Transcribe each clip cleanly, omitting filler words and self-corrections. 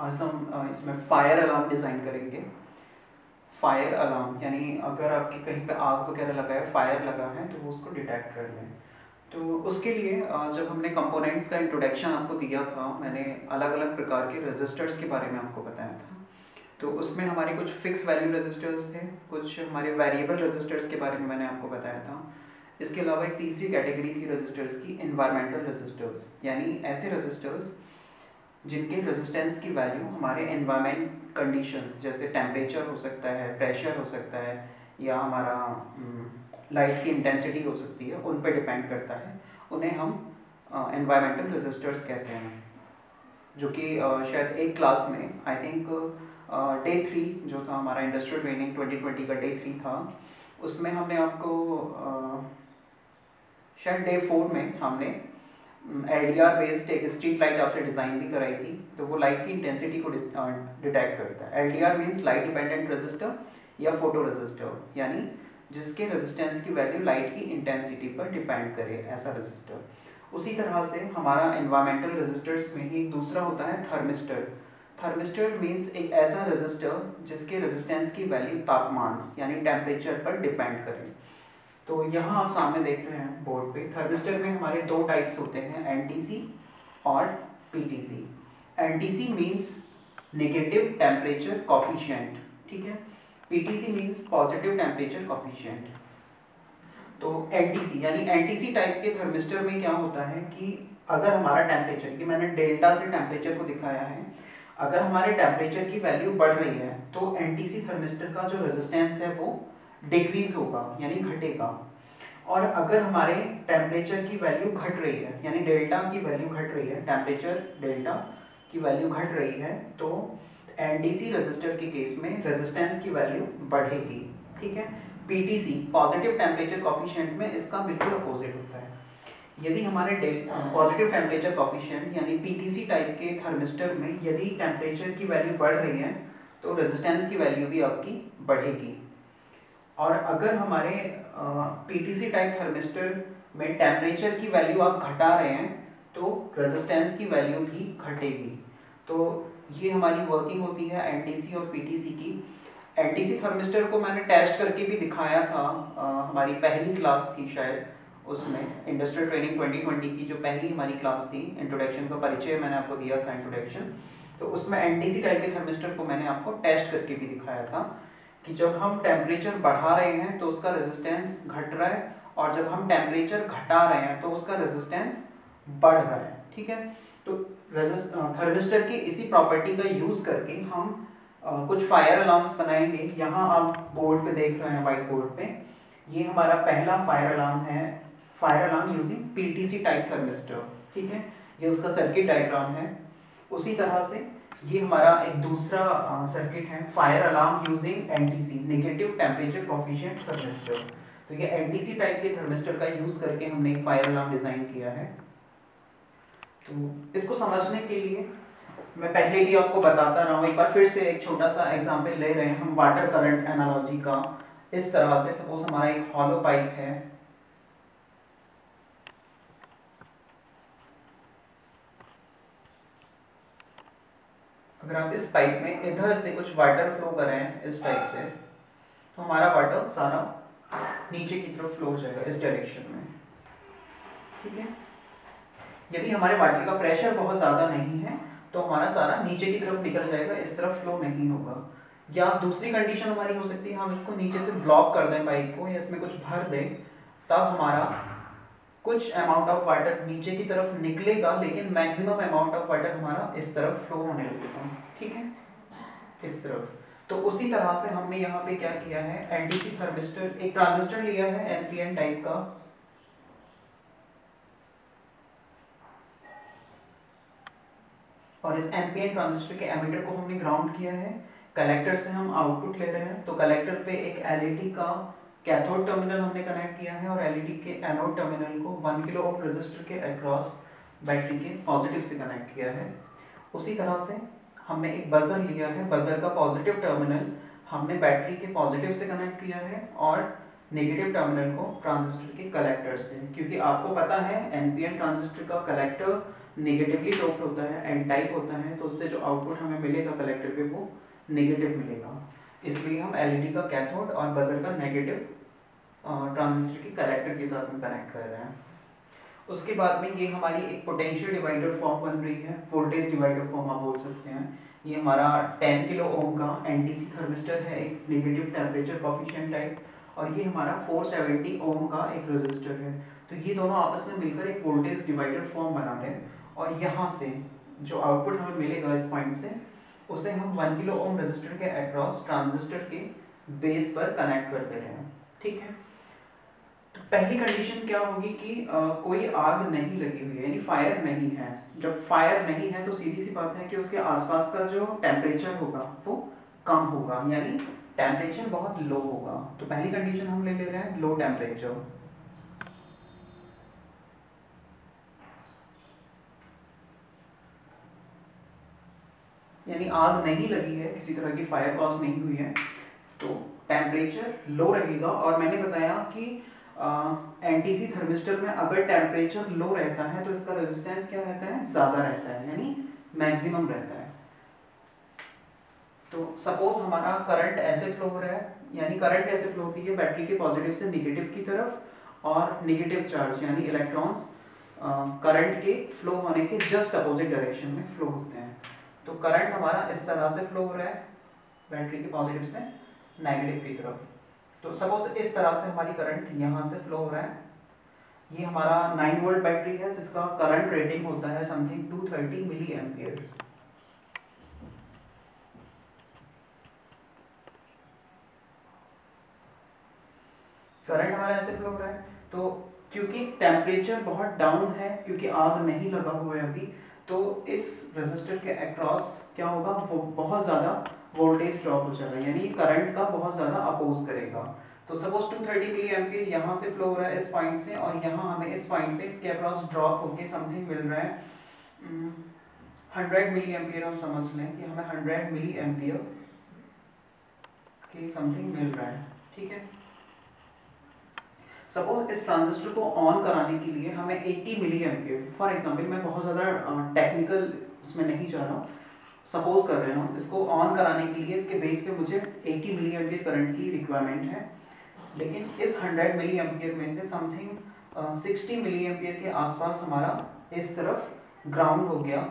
आज हम इसमें फायर अलार्म डिज़ाइन करेंगे। फायर अलार्म यानी अगर आपके कहीं पे आग वगैरह लगा है, फायर लगा है, तो वो उसको डिटेक्ट कर लें। तो उसके लिए जब हमने कंपोनेंट्स का इंट्रोडक्शन आपको दिया था, मैंने अलग अलग प्रकार के रजिस्टर्स के बारे में आपको बताया था। तो उसमें हमारे कुछ फिक्स वैल्यू रजिस्टर्स थे, कुछ हमारे वेरिएबल रजिस्टर्स के बारे में मैंने आपको बताया था। इसके अलावा एक तीसरी कैटेगरी थी रजिस्टर्स की, एनवायरमेंटल रजिस्टर्स, यानी ऐसे रजिस्टर्स जिनके रेजिस्टेंस की वैल्यू हमारे एनवायरमेंट कंडीशंस जैसे टेम्परेचर हो सकता है, प्रेशर हो सकता है, या हमारा लाइट की इंटेंसिटी हो सकती है, उन पे डिपेंड करता है। उन्हें हम एनवायरमेंटल रजिस्टर्स कहते हैं, जो कि शायद एक क्लास में आई थिंक डे 3 जो था हमारा इंडस्ट्रियल ट्रेनिंग 2020 का डे 3 था, उसमें हमने आपको शायद डे 4 में हमने LDR बेस्ड एक स्ट्रीट लाइट आपसे डिज़ाइन भी कराई थी। तो वो लाइट की इंटेंसिटी को डिटेक्ट करता है। LDR means light dependent resistor या फोटो रजिस्टर, यानी जिसके रेजिस्टेंस की वैल्यू लाइट की इंटेंसिटी पर डिपेंड करे, ऐसा रजिस्टर। उसी तरह से हमारा एनवायरमेंटल रजिस्टर्स में ही एक दूसरा होता है थर्मिस्टर। थर्मिस्टर मीन्स एक ऐसा रजिस्टर जिसके रेजिस्टेंस की वैल्यू तापमान यानी टेम्परेचर पर डिपेंड करे। तो यहाँ आप सामने देख रहे हैं बोर्ड पे, थर्मिस्टर में हमारे दो टाइप्स होते हैं, NTC और PTC। NTC means negative temperature coefficient, ठीक है। PTC means positive temperature coefficient. तो NTC यानी NTC टाइप के थर्मिस्टर में क्या होता है कि अगर हमारा टेम्परेचर, कि मैंने डेल्टा से टेम्परेचर को दिखाया है, अगर हमारे टेम्परेचर की वैल्यू बढ़ रही है तो NTC थर्मिस्टर का जो रेजिस्टेंस है वो डिक्रीज होगा यानी घटेगा। और अगर हमारे टेम्परेचर की वैल्यू घट रही है, यानी डेल्टा की वैल्यू घट रही है, टेम्परेचर डेल्टा की वैल्यू घट रही है, तो NTC रजिस्टर के केस में रेजिस्टेंस की वैल्यू बढ़ेगी, ठीक है। PTC पॉजिटिव टेम्परेचर कॉफिशिएंट में इसका बिल्कुल अपोजिट होता है। यदि हमारे पॉजिटिव टेम्परेचर कॉफिशिएंट यानी PTC टाइप के थर्मिस्टर में यदि टेम्परेचर की वैल्यू बढ़ रही है तो रेजिस्टेंस की वैल्यू भी आपकी बढ़ेगी। और अगर हमारे PTC टाइप थर्मिस्टर में टेम्परेचर की वैल्यू आप घटा रहे हैं तो रेजिस्टेंस की वैल्यू भी घटेगी। तो ये हमारी वर्किंग होती है NTC और PTC की। NTC थर्मिस्टर को मैंने टेस्ट करके भी दिखाया था, हमारी पहली क्लास थी शायद, उसमें इंडस्ट्रियल ट्रेनिंग 2020 की जो पहली हमारी क्लास थी, इंट्रोडक्शन का परिचय मैंने आपको दिया था, इंट्रोडक्शन। तो उसमें NTC टाइप के थर्मिस्टर को मैंने आपको टेस्ट करके भी दिखाया था कि जब हम टेम्परेचर बढ़ा रहे हैं तो उसका रेजिस्टेंस घट रहा है, और जब हम टेम्परेचर घटा रहे हैं तो उसका रेजिस्टेंस बढ़ रहा है, ठीक है। तो थर्मिस्टर की इसी प्रॉपर्टी का यूज़ करके हम कुछ फायर अलार्म्स बनाएंगे। यहाँ आप बोर्ड पे देख रहे हैं, वाइट बोर्ड पे, ये हमारा पहला फायर अलार्म है, fire alarm using PTC type thermistor, ठीक है। ये उसका सर्किट डायग्राम है। उसी तरह से ये हमारा एक दूसरा सर्किट है, fire alarm using NTC negative temperature coefficient thermistor. तो ये NTC टाइप के थर्मिस्टर का यूज़ करके हमने एक फायर अलार्म डिज़ाइन किया है। तो इसको समझने के लिए मैं पहले भी आपको बताता रहा हूँ, एक बार फिर से एक छोटा सा एग्जांपल ले रहे हैं हम वाटर करंट एनालॉजी का। इस तरह से सपोज हमारा एक हॉलो पाइप है, अगर आप इस पाइप में इधर से कुछ वाटर फ्लो करें इस टाइप से, तो हमारा वाटर सारा नीचे की तरफ फ्लो हो जाएगा इस डायरेक्शन में, ठीक है। यदि हमारे वाटर का प्रेशर बहुत ज़्यादा नहीं है तो हमारा सारा नीचे की तरफ निकल जाएगा, इस तरफ फ्लो नहीं होगा। या दूसरी कंडीशन हमारी हो सकती है, हम इसको नीचे से ब्लॉक कर दें पाइप को, या इसमें कुछ भर दें, तब हमारा कुछ अमाउंट ऑफ वाटर नीचे की तरफ निकलेगा, लेकिन मैक्सिमम अमाउंट ऑफ वाटर हमारा इस तरफ फ्लो होने लगेगा, ठीक है, इस तरफ। तो उसी तरह से हमने यहाँ पे क्या किया है, NTC थर्मिस्टर, एक ट्रांजिस्टर लिया है NPN टाइप का, और इस NPN ट्रांजिस्टर के एमिटर को हमने ग्राउंड किया है। कलेक्टर से हम आउटपुट ले रहे हैं, तो कलेक्टर पे एक LED का कैथोड टर्मिनल हमने कनेक्ट किया है, और LED के एनोड टर्मिनल को 1 किलो ओम रेजिस्टर के अक्रॉस बैटरी के पॉजिटिव से कनेक्ट किया है। उसी तरह से हमने एक बजर लिया है, बजर का पॉजिटिव टर्मिनल हमने बैटरी के पॉजिटिव से कनेक्ट किया है, और नेगेटिव टर्मिनल को ट्रांजिस्टर के कलेक्टर से, क्योंकि आपको पता है एनपीएन ट्रांजिस्टर का कलेक्टर नेगेटिवली डोप्ड होता है, एन टाइप होता है, तो उससे जो आउटपुट हमें मिलेगा कलेक्टर पे वो नेगेटिव मिलेगा। इसलिए हम एलईडी का कैथोड और बजर का नेगेटिव ट्रांजिस्टर के कलेक्टर के साथ में कनेक्ट कर रहे हैं। उसके बाद में ये हमारी एक पोटेंशियल डिवाइडर फॉर्म बन रही है, वोल्टेज डिवाइडर फॉर्म आप बोल सकते हैं। ये हमारा 10 किलो ओम का एनटीसी थर्मिस्टर है, एक नेगेटिव टेम्परेचर कॉफिशिएंट टाइप, और ये हमारा 470 ओम का एक रेजिस्टर है। तो ये दोनों आपस में मिलकर एक वोल्टेज डिवाइडर फॉर्म बना रहे हैं, और यहाँ से जो आउटपुट हमें मिलेगा इस पॉइंट से, उसे हम 1 किलो ओम रेजिस्टर के अक्रॉस ट्रांजिस्टर के बेस पर कनेक्ट कर दे रहे हैं। ठीक है, तो पहली कंडीशन क्या होगी कि कोई आग नहीं लगी हुई है, यानी फायर नहीं है। जब फायर नहीं है तो सीधी सी बात है कि उसके आसपास का जो टेम्परेचर होगा वो कम होगा, यानी टेम्परेचर बहुत लो होगा। तो पहली कंडीशन हम ले रहे हैं लो टेम्परेचर। यानी आग नहीं लगी है, किसी तरह की फायर कॉज नहीं हुई है, तो टेम्परेचर लो रहेगा। और मैंने बताया कि एनटीसी थर्मिस्टर में अगर टेम्परेचर लो रहता है तो इसका रेजिस्टेंस क्या रहता है, ज़्यादा रहता है, यानी मैक्सिमम रहता है। तो सपोज हमारा करंट ऐसे फ्लो हो रहा है, यानी करंट ऐसे फ्लो होती है बैटरी के पॉजिटिव से निगेटिव की तरफ, और निगेटिव चार्ज यानी इलेक्ट्रॉन्स करंट के फ्लो होने के जस्ट अपोजिट डायरेक्शन में फ्लो होते हैं। तो करंट हमारा इस तरह से फ्लो हो रहा है बैटरी के पॉजिटिव से नेगेटिव की तरफ। तो सपोज इस तरह से हमारी करंट यहाँ से फ्लो हो रहा है। ये हमारा 9 वोल्ट बैटरी है जिसका करंट रेटिंग होता है समथिंग 230 मिली एम्पियर। करंट हमारा ऐसे फ्लो हो रहा है, तो क्योंकि टेम्परेचर बहुत डाउन है, क्योंकि आग नहीं लगा हुआ है अभी, तो इस रेजिस्टर के अक्रॉस क्या होगा, वो बहुत ज़्यादा वोल्टेज ड्रॉप हो जाएगा, यानी करंट का बहुत ज़्यादा अपोज करेगा। तो सपोज 230 मिली एम्पियर यहाँ से फ्लो हो रहा है इस पॉइंट से, और यहाँ हमें इस पॉइंट पे इसके अक्रॉस ड्रॉप होके समथिंग मिल रहा है 100 मिली एम्पियर। हम समझ लें कि हमें 100 मिली एम्पियर के समथिंग मिल रहा है। ठीक है, सपोज इस ट्रांजिस्टर को ऑन कराने के लिए हमें 80 मिली एम्पियर, फॉर एग्जांपल मैं बहुत ज़्यादा टेक्निकल उसमें नहीं जा रहा हूँ, सपोज कर रहे हो इसको ऑन कराने के लिए इसके बेस पे मुझे 80 मिली एम्पियर करंट की रिक्वायरमेंट है। लेकिन इस 100 मिली एम्पियर में से समथिंग 60 मिली एम्पियर के आसपास हमारा इस तरफ ग्राउंड हो गया,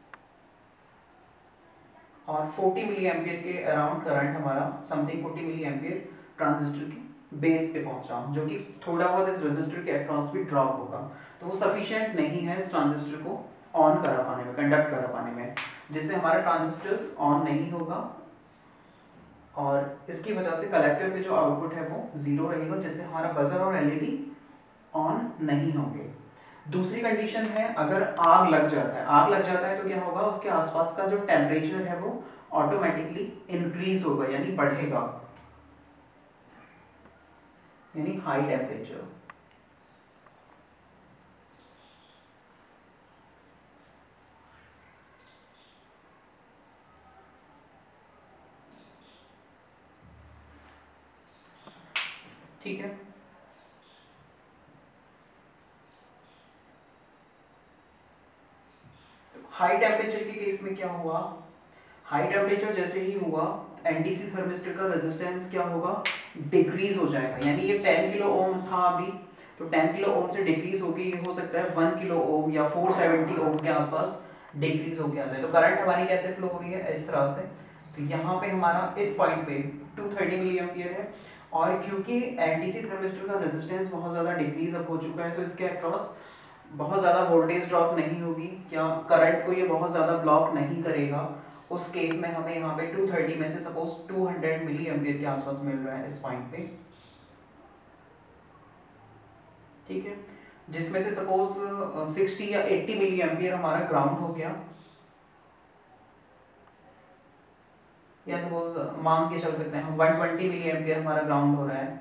और 40 मिली एम्पियर के अराउंड करंट हमारा समथिंग 40 मिली एम्पियर ट्रांजिस्टर की बेस पे पहुंचा, जो कि थोड़ा बहुत इस रेजिस्टर के अक्रॉस भी ड्रॉप होगा। तो वो सफिशिएंट नहीं है इस ट्रांजिस्टर को ऑन करा पाने में, कंडक्ट करा पाने में, जिससे हमारा ट्रांजिस्टर्स ऑन नहीं होगा, और इसकी वजह से कलेक्टर पे जो आउटपुट है वो जीरो रहेगा, जिससे हमारा बजर और एलईडी ऑन नहीं होंगे। दूसरी कंडीशन है अगर आग लग जाता है, आग लग जाता है तो क्या होगा, उसके आसपास का जो टेम्परेचर है वो ऑटोमेटिकली इंक्रीज होगा, यानी बढ़ेगा, यानी हाई टेम्परेचर। ठीक है, हाई टेम्परेचर के केस में क्या हुआ, हाई टेम्परेचर जैसे ही हुआ एनटीसी थर्मिस्टर का रेजिस्टेंस क्या होगा, डिक्रीज हो जाएगा। यानी ये 10 किलो ओम था अभी, तो 10 किलो ओम से डिक्रीज होके ये हो सकता है 1 किलो ओम या 470 ओम के आसपास डिक्रीज होके आ जाए। तो करंट हमारी कैसे फ्लो हो रही है, इस तरह से। तो यहाँ पे हमारा इस पॉइंट पे 230 मिली एम्पियर है, और क्योंकि एनटीसी थर्मिस्टर का रेजिस्टेंस बहुत ज़्यादा डिक्रीज अब हो चुका है, तो इसके अक्रॉस बहुत ज़्यादा वोल्टेज ड्रॉप नहीं होगी, या करंट को ये बहुत ज़्यादा ब्लॉक नहीं करेगा। उस केस में हमें यहाँ पे 230 में से सपोज 200 मिली एम्पियर के आसपास मिल रहा है इस पॉइंट पे। ठीक है, जिसमें से सपोज 60 या 80 मिली एम्पियर हमारा ग्राउंड हो गया, या सपोज मान के चल सकते हैं 120 मिली एम्पियर हमारा ग्राउंड हो रहा है,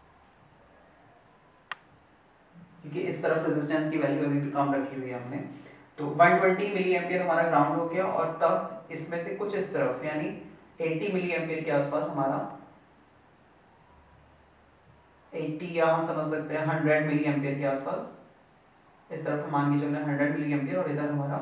क्योंकि इस तरफ रेजिस्टेंस की वैल्यू अभी भी कम रखी हुई है हमने। तो 120 मिली एम्पियर हमारा ग्राउंड हो गया, और तब इसमें से कुछ इस तरफ यानी 80 मिली एम्पियर के आसपास हमारा 80 या हम समझ सकते हैं 100 मिली एम्पियर के आसपास। इस तरफ हम मान के चल रहे हैं 100 मिली एम्पियर और इधर हमारा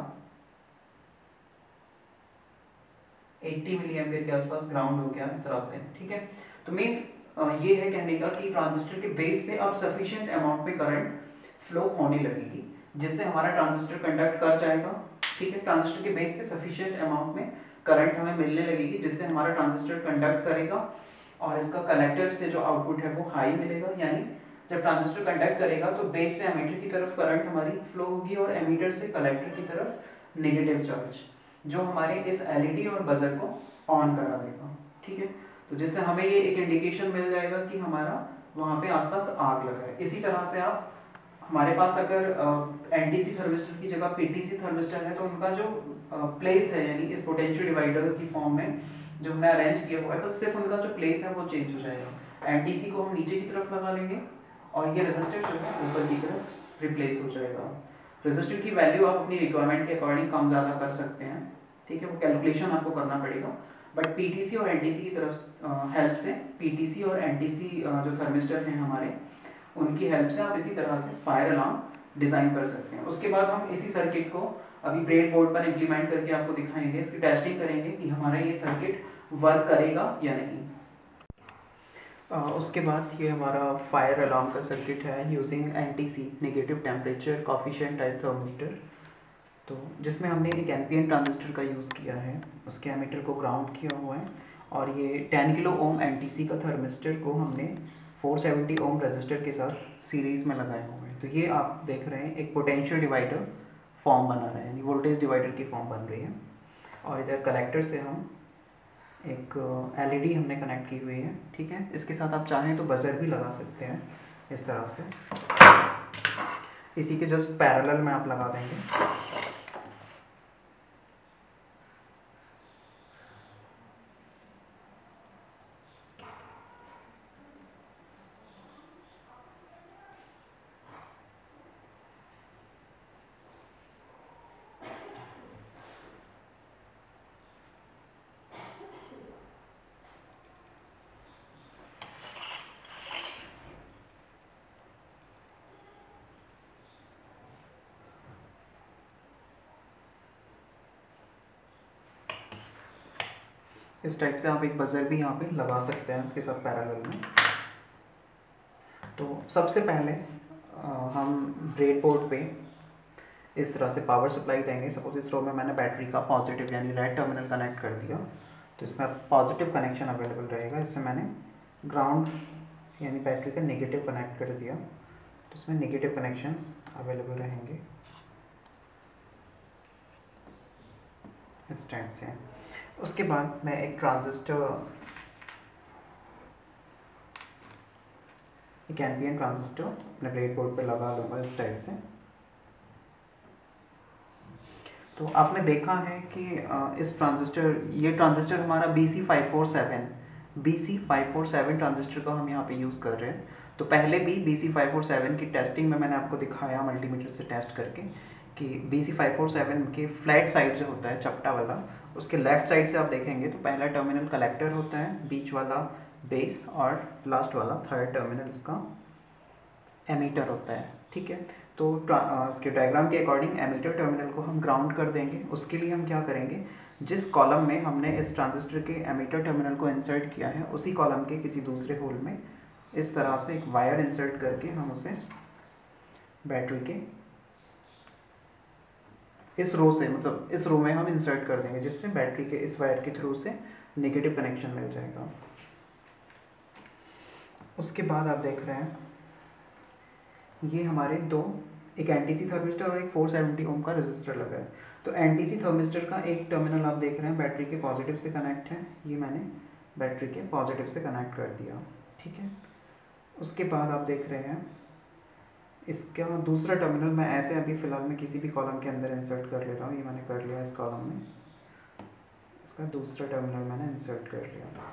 80 मिली एम्पियर के आसपास ग्राउंड हो गया इस तरह से, ठीक है। तो मीन्स ये है कहने का कि ट्रांजिस्टर के बेस पे अब सफिशिएंट अमाउंट में करंट फ्लो होने लगेगी, जिससे हमारा ट्रांजिस्टर कंडक्ट कर जाएगा, ठीक है। ट्रांजिस्टर के बेस पे सफिशिएंट अमाउंट में करंट हमें मिलने लगेगी, जिससे हमारा ट्रांजिस्टर कंडक्ट करेगा और इसका कलेक्टर से जो आउटपुट है वो हाई मिलेगा। यानी जब ट्रांजिस्टर कंडक्ट करेगा तो बेस से एमीटर की तरफ करंट हमारी फ्लो होगी और एमीटर से कलेक्टर की तरफ नेगेटिव चार्ज, जो हमारे इस एलईडी और बजर को ऑन करा देगा, ठीक है। तो जिससे हमें ये एक इंडिकेशन मिल जाएगा कि हमारा वहाँ पे आसपास आग लगा है। इसी तरह से आप हमारे पास अगर एनटीसी थर्मिस्टर की जगह पीटीसी थर्मिस्टर है तो उनका जो प्लेस है, यानी इस पोटेंशियल डिवाइडर की फॉर्म में जो हमने अरेंज किया हुआ है, बस सिर्फ उनका जो प्लेस है वो चेंज हो जाएगा। एनटीसी को हम नीचे की तरफ लगा लेंगे और ये रेजिस्टर जो है ऊपर की तरफ रिप्लेस हो जाएगा। रेजिस्टर की वैल्यू आप अपनी रिक्वायरमेंट के अकॉर्डिंग कम ज़्यादा कर सकते हैं, ठीक है। वो कैलकुलेशन आपको करना पड़ेगा, बट पीटीसी और एनटीसी की तरफ हेल्प से, पीटीसी और एनटीसी जो थर्मिस्टर हैं हमारे, उनकी हेल्प से आप इसी तरह से फायर अलार्म डिज़ाइन कर सकते हैं। उसके बाद हम इसी सर्किट को अभी ब्रेड बोर्ड पर इम्प्लीमेंट करके आपको दिखाएंगे, इसकी टेस्टिंग करेंगे कि हमारा ये सर्किट वर्क करेगा या नहीं। उसके बाद ये हमारा फायर अलार्म का सर्किट है using NTC, negative temperature coefficient type thermistor. तो जिसमें हमने एक एनपीएन ट्रांजिस्टर का यूज़ किया है, उसके एमीटर को ग्राउंड किया हुआ है और ये 10 किलो ओम एनटीसी का थर्मिस्टर को हमने 470 ओम रेजिस्टर के साथ सीरीज़ में लगाए हुए हैं। तो ये आप देख रहे हैं एक पोटेंशियल डिवाइडर फॉर्म बना रहा है, यानी वोल्टेज डिवाइडर की फॉर्म बन रही है। और इधर कलेक्टर से हम एक एलईडी हमने कनेक्ट की हुई है, ठीक है। इसके साथ आप चाहें तो बजर भी लगा सकते हैं इस तरह से, इसी के जस्ट पैरेलल में आप लगा देंगे। इस टाइप से आप एक बजर भी यहाँ पे लगा सकते हैं इसके साथ पैरेलल में। तो सबसे पहले हम ब्रेड बोर्ड पे इस तरह से पावर सप्लाई देंगे। सपोज इस रो में मैंने बैटरी का पॉजिटिव यानी रेड टर्मिनल कनेक्ट कर दिया, तो इसमें पॉजिटिव कनेक्शन अवेलेबल रहेगा। इसमें मैंने ग्राउंड यानी बैटरी का नेगेटिव कनेक्ट कर दिया, तो इसमें नेगेटिव कनेक्शंस अवेलेबल रहेंगे इस टाइप से। उसके बाद मैं एक ट्रांजिस्टर, एक एनपीएन ट्रांजिस्टर अपने ब्रेड बोर्ड पे लगा लूँगा इस टाइप से। तो आपने देखा है कि इस ट्रांजिस्टर, ये ट्रांजिस्टर हमारा BC547 ट्रांजिस्टर का हम यहाँ पे यूज़ कर रहे हैं। तो पहले भी BC547 की टेस्टिंग में मैंने आपको दिखाया मल्टीमीटर से टेस्ट करके कि BC547 के फ्लैट साइड जो होता है चपटा वाला, उसके लेफ्ट साइड से आप देखेंगे तो पहला टर्मिनल कलेक्टर होता है, बीच वाला बेस और लास्ट वाला थर्ड टर्मिनल इसका एमीटर होता है, ठीक है। तो इसके डायग्राम के अकॉर्डिंग एमीटर टर्मिनल को हम ग्राउंड कर देंगे। उसके लिए हम क्या करेंगे, जिस कॉलम में हमने इस ट्रांजिस्टर के एमीटर टर्मिनल को इंसर्ट किया है, उसी कॉलम के किसी दूसरे होल में इस तरह से एक वायर इंसर्ट करके हम उसे बैटरी के इस रो से, मतलब इस रो में हम इंसर्ट कर देंगे, जिससे बैटरी के इस वायर के थ्रू से नेगेटिव कनेक्शन मिल जाएगा। उसके बाद आप देख रहे हैं ये हमारे दो, एक एनटीसी थर्मिस्टर और एक 470 ओम का रेजिस्टर लगा है। तो एनटीसी थर्मिस्टर का एक टर्मिनल आप देख रहे हैं बैटरी के पॉजिटिव से कनेक्ट है, ये मैंने बैटरी के पॉजिटिव से कनेक्ट कर दिया, ठीक है। उसके बाद आप देख रहे हैं इसका दूसरा टर्मिनल मैं ऐसे अभी फ़िलहाल मैं किसी भी कॉलम के अंदर इंसर्ट कर ले रहा हूँ। ये मैंने कर लिया इस कॉलम में, इसका दूसरा टर्मिनल मैंने इंसर्ट कर लिया।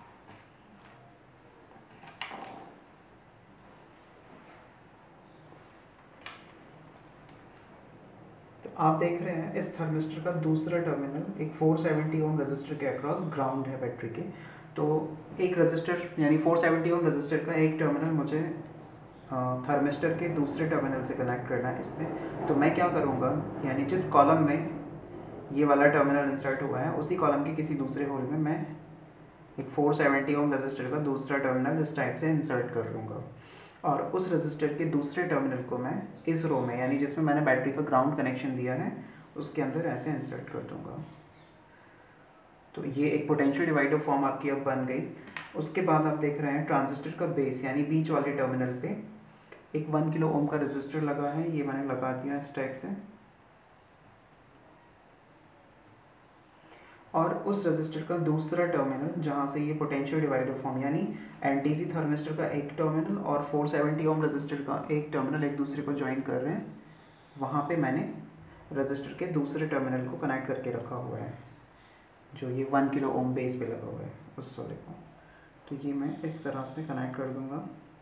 तो आप देख रहे हैं इस थर्मिस्टर का दूसरा टर्मिनल एक 470 ओम रेजिस्टर के अक्रॉस ग्राउंड है बैटरी के। तो एक रजिस्टर यानी 470 ओम रजिस्टर का एक टर्मिनल मुझे थर्मिस्टर के दूसरे टर्मिनल से कनेक्ट करना है इससे। तो मैं क्या करूँगा, यानी जिस कॉलम में ये वाला टर्मिनल इंसर्ट हुआ है उसी कॉलम के किसी दूसरे होल में मैं एक 470 ओम रजिस्टर का दूसरा टर्मिनल इस टाइप से इंसर्ट कर लूँगा, और उस रजिस्टर के दूसरे टर्मिनल को मैं इस रो में यानी जिसमें मैंने बैटरी का ग्राउंड कनेक्शन दिया है उसके अंदर ऐसे इंसर्ट कर दूँगा। तो ये एक पोटेंशियल डिवाइडर फॉर्म आपकी अब बन गई। उसके बाद आप देख रहे हैं ट्रांजिस्टर का बेस यानी बीच वाले टर्मिनल पे एक 1 किलो ओम का रजिस्टर लगा है, ये मैंने लगा दिया इस टाइप से। और उस रजिस्टर का दूसरा टर्मिनल जहाँ से ये पोटेंशियल डिवाइडर फॉर्म यानी एनटीसी थर्मिस्टर का एक टर्मिनल और 470 ओम रजिस्टर का एक टर्मिनल एक दूसरे को ज्वाइन कर रहे हैं, वहाँ पे मैंने रजिस्टर के दूसरे टर्मिनल को कनेक्ट करके रखा हुआ है, जो ये 1 किलो ओम बेस पे लगा हुआ है उस वाले को। तो ये मैं इस तरह से कनेक्ट कर दूंगा।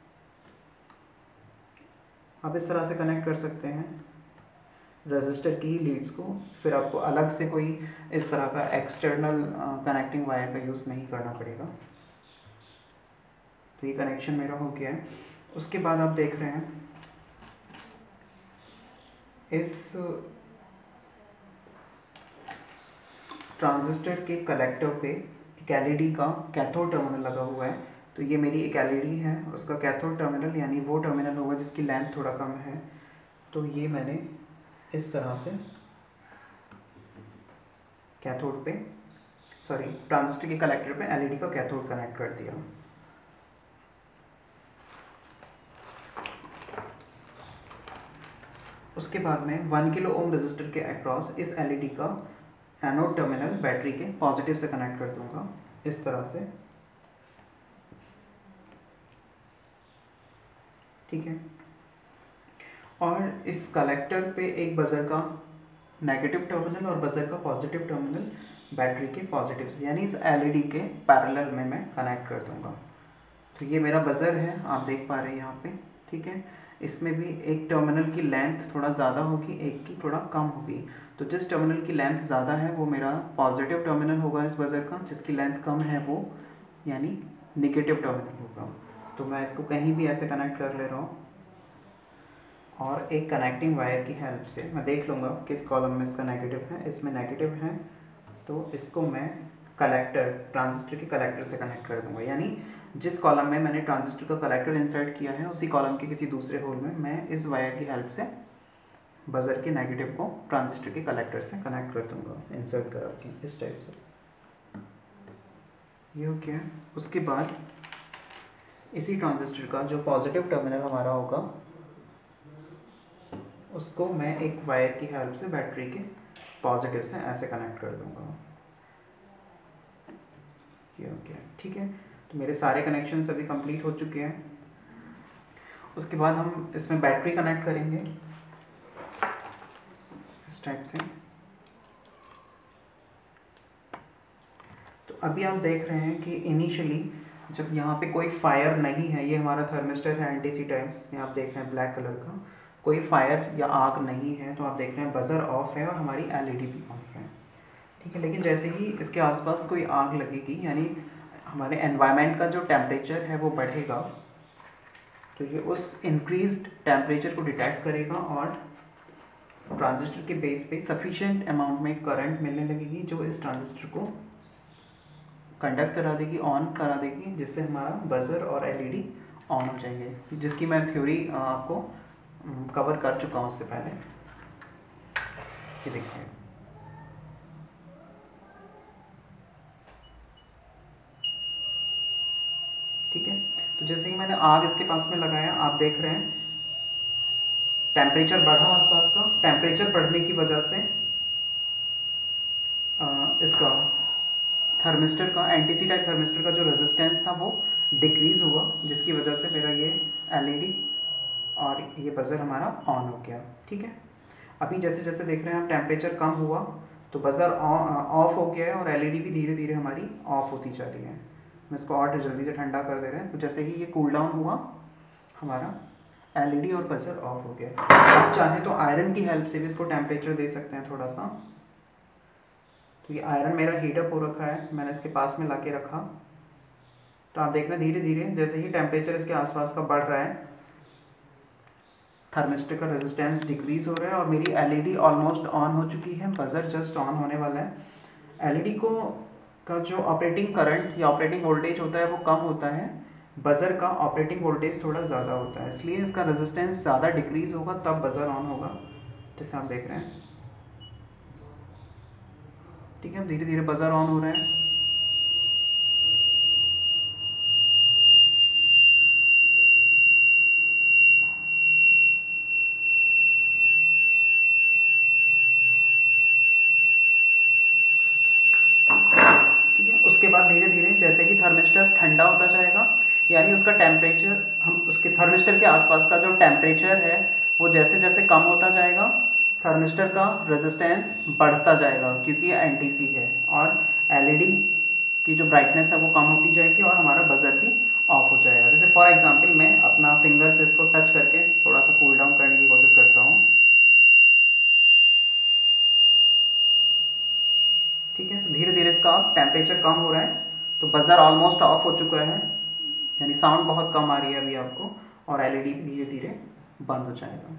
आप इस तरह से कनेक्ट कर सकते हैं रजिस्टर की ही लीड्स को, फिर आपको अलग से कोई इस तरह का एक्सटर्नल कनेक्टिंग वायर का यूज़ नहीं करना पड़ेगा। तो ये कनेक्शन मेरा हो गया है। उसके बाद आप देख रहे हैं इस ट्रांजिस्टर के कलेक्टर पे एक एलईडी का कैथोड टर्मिनल लगा हुआ है। तो ये मेरी एक एलईडी है, उसका कैथोड टर्मिनल यानी वो टर्मिनल होगा जिसकी लेंथ थोड़ा कम है। तो ये मैंने इस तरह से कैथोड पे ट्रांजिस्टर के कलेक्टर पे एलईडी का कैथोड कनेक्ट कर दिया। उसके बाद में 1 किलो ओम रजिस्टर के अक्रॉस इस एलईडी का एनोड टर्मिनल बैटरी के पॉजिटिव से कनेक्ट कर दूंगा इस तरह से, ठीक है। और इस कलेक्टर पे एक बजर का नेगेटिव टर्मिनल और बजर का पॉजिटिव टर्मिनल बैटरी के पॉजिटिव से यानी इस एलईडी के पैरेलल में मैं कनेक्ट कर दूंगा। तो ये मेरा बजर है, आप देख पा रहे हैं यहाँ पे, ठीक है। इसमें भी एक टर्मिनल की लेंथ थोड़ा ज़्यादा होगी, एक की थोड़ा कम होगी। तो जिस टर्मिनल की लेंथ ज़्यादा है वो मेरा पॉजिटिव टर्मिनल होगा इस बजर का, जिसकी लेंथ कम है वो यानी निगेटिव टर्मिनल होगा। तो मैं इसको कहीं भी ऐसे कनेक्ट कर ले रहा हूँ, और एक कनेक्टिंग वायर की हेल्प से मैं देख लूँगा किस कॉलम में इसका नेगेटिव है। इसमें नेगेटिव है तो इसको मैं कलेक्टर ट्रांजिस्टर के कलेक्टर से कनेक्ट कर दूँगा, यानी जिस कॉलम में मैंने ट्रांजिस्टर का कलेक्टर इंसर्ट किया है उसी कॉलम के किसी दूसरे होल में मैं इस वायर की हेल्प से बजर के नेगेटिव को ट्रांजिस्टर के कलेक्टर से कनेक्ट कर दूँगा, इंसर्ट करा के इस टाइप से। ये हो गया। उसके बाद इसी ट्रांजिस्टर का जो पॉजिटिव टर्मिनल हमारा होगा उसको मैं एक वायर की हेल्प से बैटरी के पॉजिटिव से ऐसे कनेक्ट कर दूँगा। ये हो गया, ठीक है। तो मेरे सारे कनेक्शन अभी कंप्लीट हो चुके हैं। उसके बाद हम इसमें बैटरी कनेक्ट करेंगे इस टाइप से। तो अभी आप देख रहे हैं कि इनिशियली जब यहाँ पे कोई फायर नहीं है, ये हमारा थर्मिस्टर है एनटीसी टाइप, ये आप देख रहे हैं ब्लैक कलर का, कोई फायर या आग नहीं है। तो आप देख रहे हैं बजर ऑफ है और हमारी एलईडी भी ऑफ है, ठीक है। लेकिन जैसे ही इसके आसपास कोई आग लगेगी यानी हमारे एनवायरनमेंट का जो टेम्परेचर है वो बढ़ेगा, तो ये उस इंक्रीज्ड टेम्परेचर को डिटेक्ट करेगा और ट्रांजिस्टर के बेस पे सफिशिएंट अमाउंट में करंट मिलने लगेगी जो इस ट्रांजिस्टर को कंडक्ट करा देगी, ऑन करा देगी, जिससे हमारा बजर और एलईडी ऑन हो जाएंगे, जिसकी मैं थ्योरी आपको कवर कर चुका हूँ उससे पहले। ये देखिए, ठीक है। तो जैसे ही मैंने आग इसके पास में लगाया, आप देख रहे हैं टेम्परेचर बढ़ा आसपास का। टेम्परेचर बढ़ने की वजह से इसका थर्मिस्टर का एनटीसी टाइप थर्मिस्टर का जो रेजिस्टेंस था वो डिक्रीज़ हुआ, जिसकी वजह से मेरा ये एलईडी और ये बजर हमारा ऑन हो गया, ठीक है। अभी जैसे जैसे देख रहे हैं आप टेम्परेचर कम हुआ तो बजर ऑफ हो गया है और एलईडी भी धीरे धीरे हमारी ऑफ होती जा रही है। हम इसको और जल्दी से ठंडा कर दे रहे हैं। तो जैसे ही ये कूल डाउन हुआ हमारा एलईडी और बजर ऑफ हो गया। आप चाहें तो आयरन की हेल्प से भी इसको टेम्परेचर दे सकते हैं थोड़ा सा। तो ये आयरन मेरा हीटअप हो रखा है, मैंने इसके पास में ला के रखा तो आप देख रहे हैं धीरे धीरे जैसे ही टेम्परेचर इसके आसपास का बढ़ रहा है, थर्मिस्टर का रेजिस्टेंस डिक्रीज हो रहा है और मेरी एलईडी ऑलमोस्ट ऑन हो चुकी है, बजर जस्ट ऑन होने वाला है। एलईडी को का जो ऑपरेटिंग करंट या ऑपरेटिंग वोल्टेज होता है वो कम होता है, बजर का ऑपरेटिंग वोल्टेज थोड़ा ज़्यादा होता है, इसलिए इसका रेजिस्टेंस ज़्यादा डिक्रीज होगा तब बजर ऑन होगा, जैसे आप देख रहे हैं। ठीक है, धीरे धीरे बजर ऑन हो रहा है। ठीक है, उसके बाद धीरे धीरे जैसे कि थर्मिस्टर ठंडा होता जाएगा, यानी उसका टेम्परेचर, हम उसके थर्मिस्टर के आसपास का जो टेम्परेचर है वो जैसे जैसे कम होता जाएगा, थर्मिस्टर का रेजिस्टेंस बढ़ता जाएगा, क्योंकि ये एनटीसी है और एलईडी की जो ब्राइटनेस है वो कम होती जाएगी और हमारा बजर भी ऑफ हो जाएगा। जैसे फॉर एग्जांपल मैं अपना फिंगर से इसको टच करके थोड़ा सा कूल डाउन करने की कोशिश करता हूँ। ठीक है, तो धीरे धीरे इसका टेम्परेचर कम हो रहा है, तो बजर ऑलमोस्ट ऑफ हो चुका है, यानी साउंड बहुत कम आ रही है अभी आपको, और एलईडी भी धीरे धीरे बंद हो जाएगा।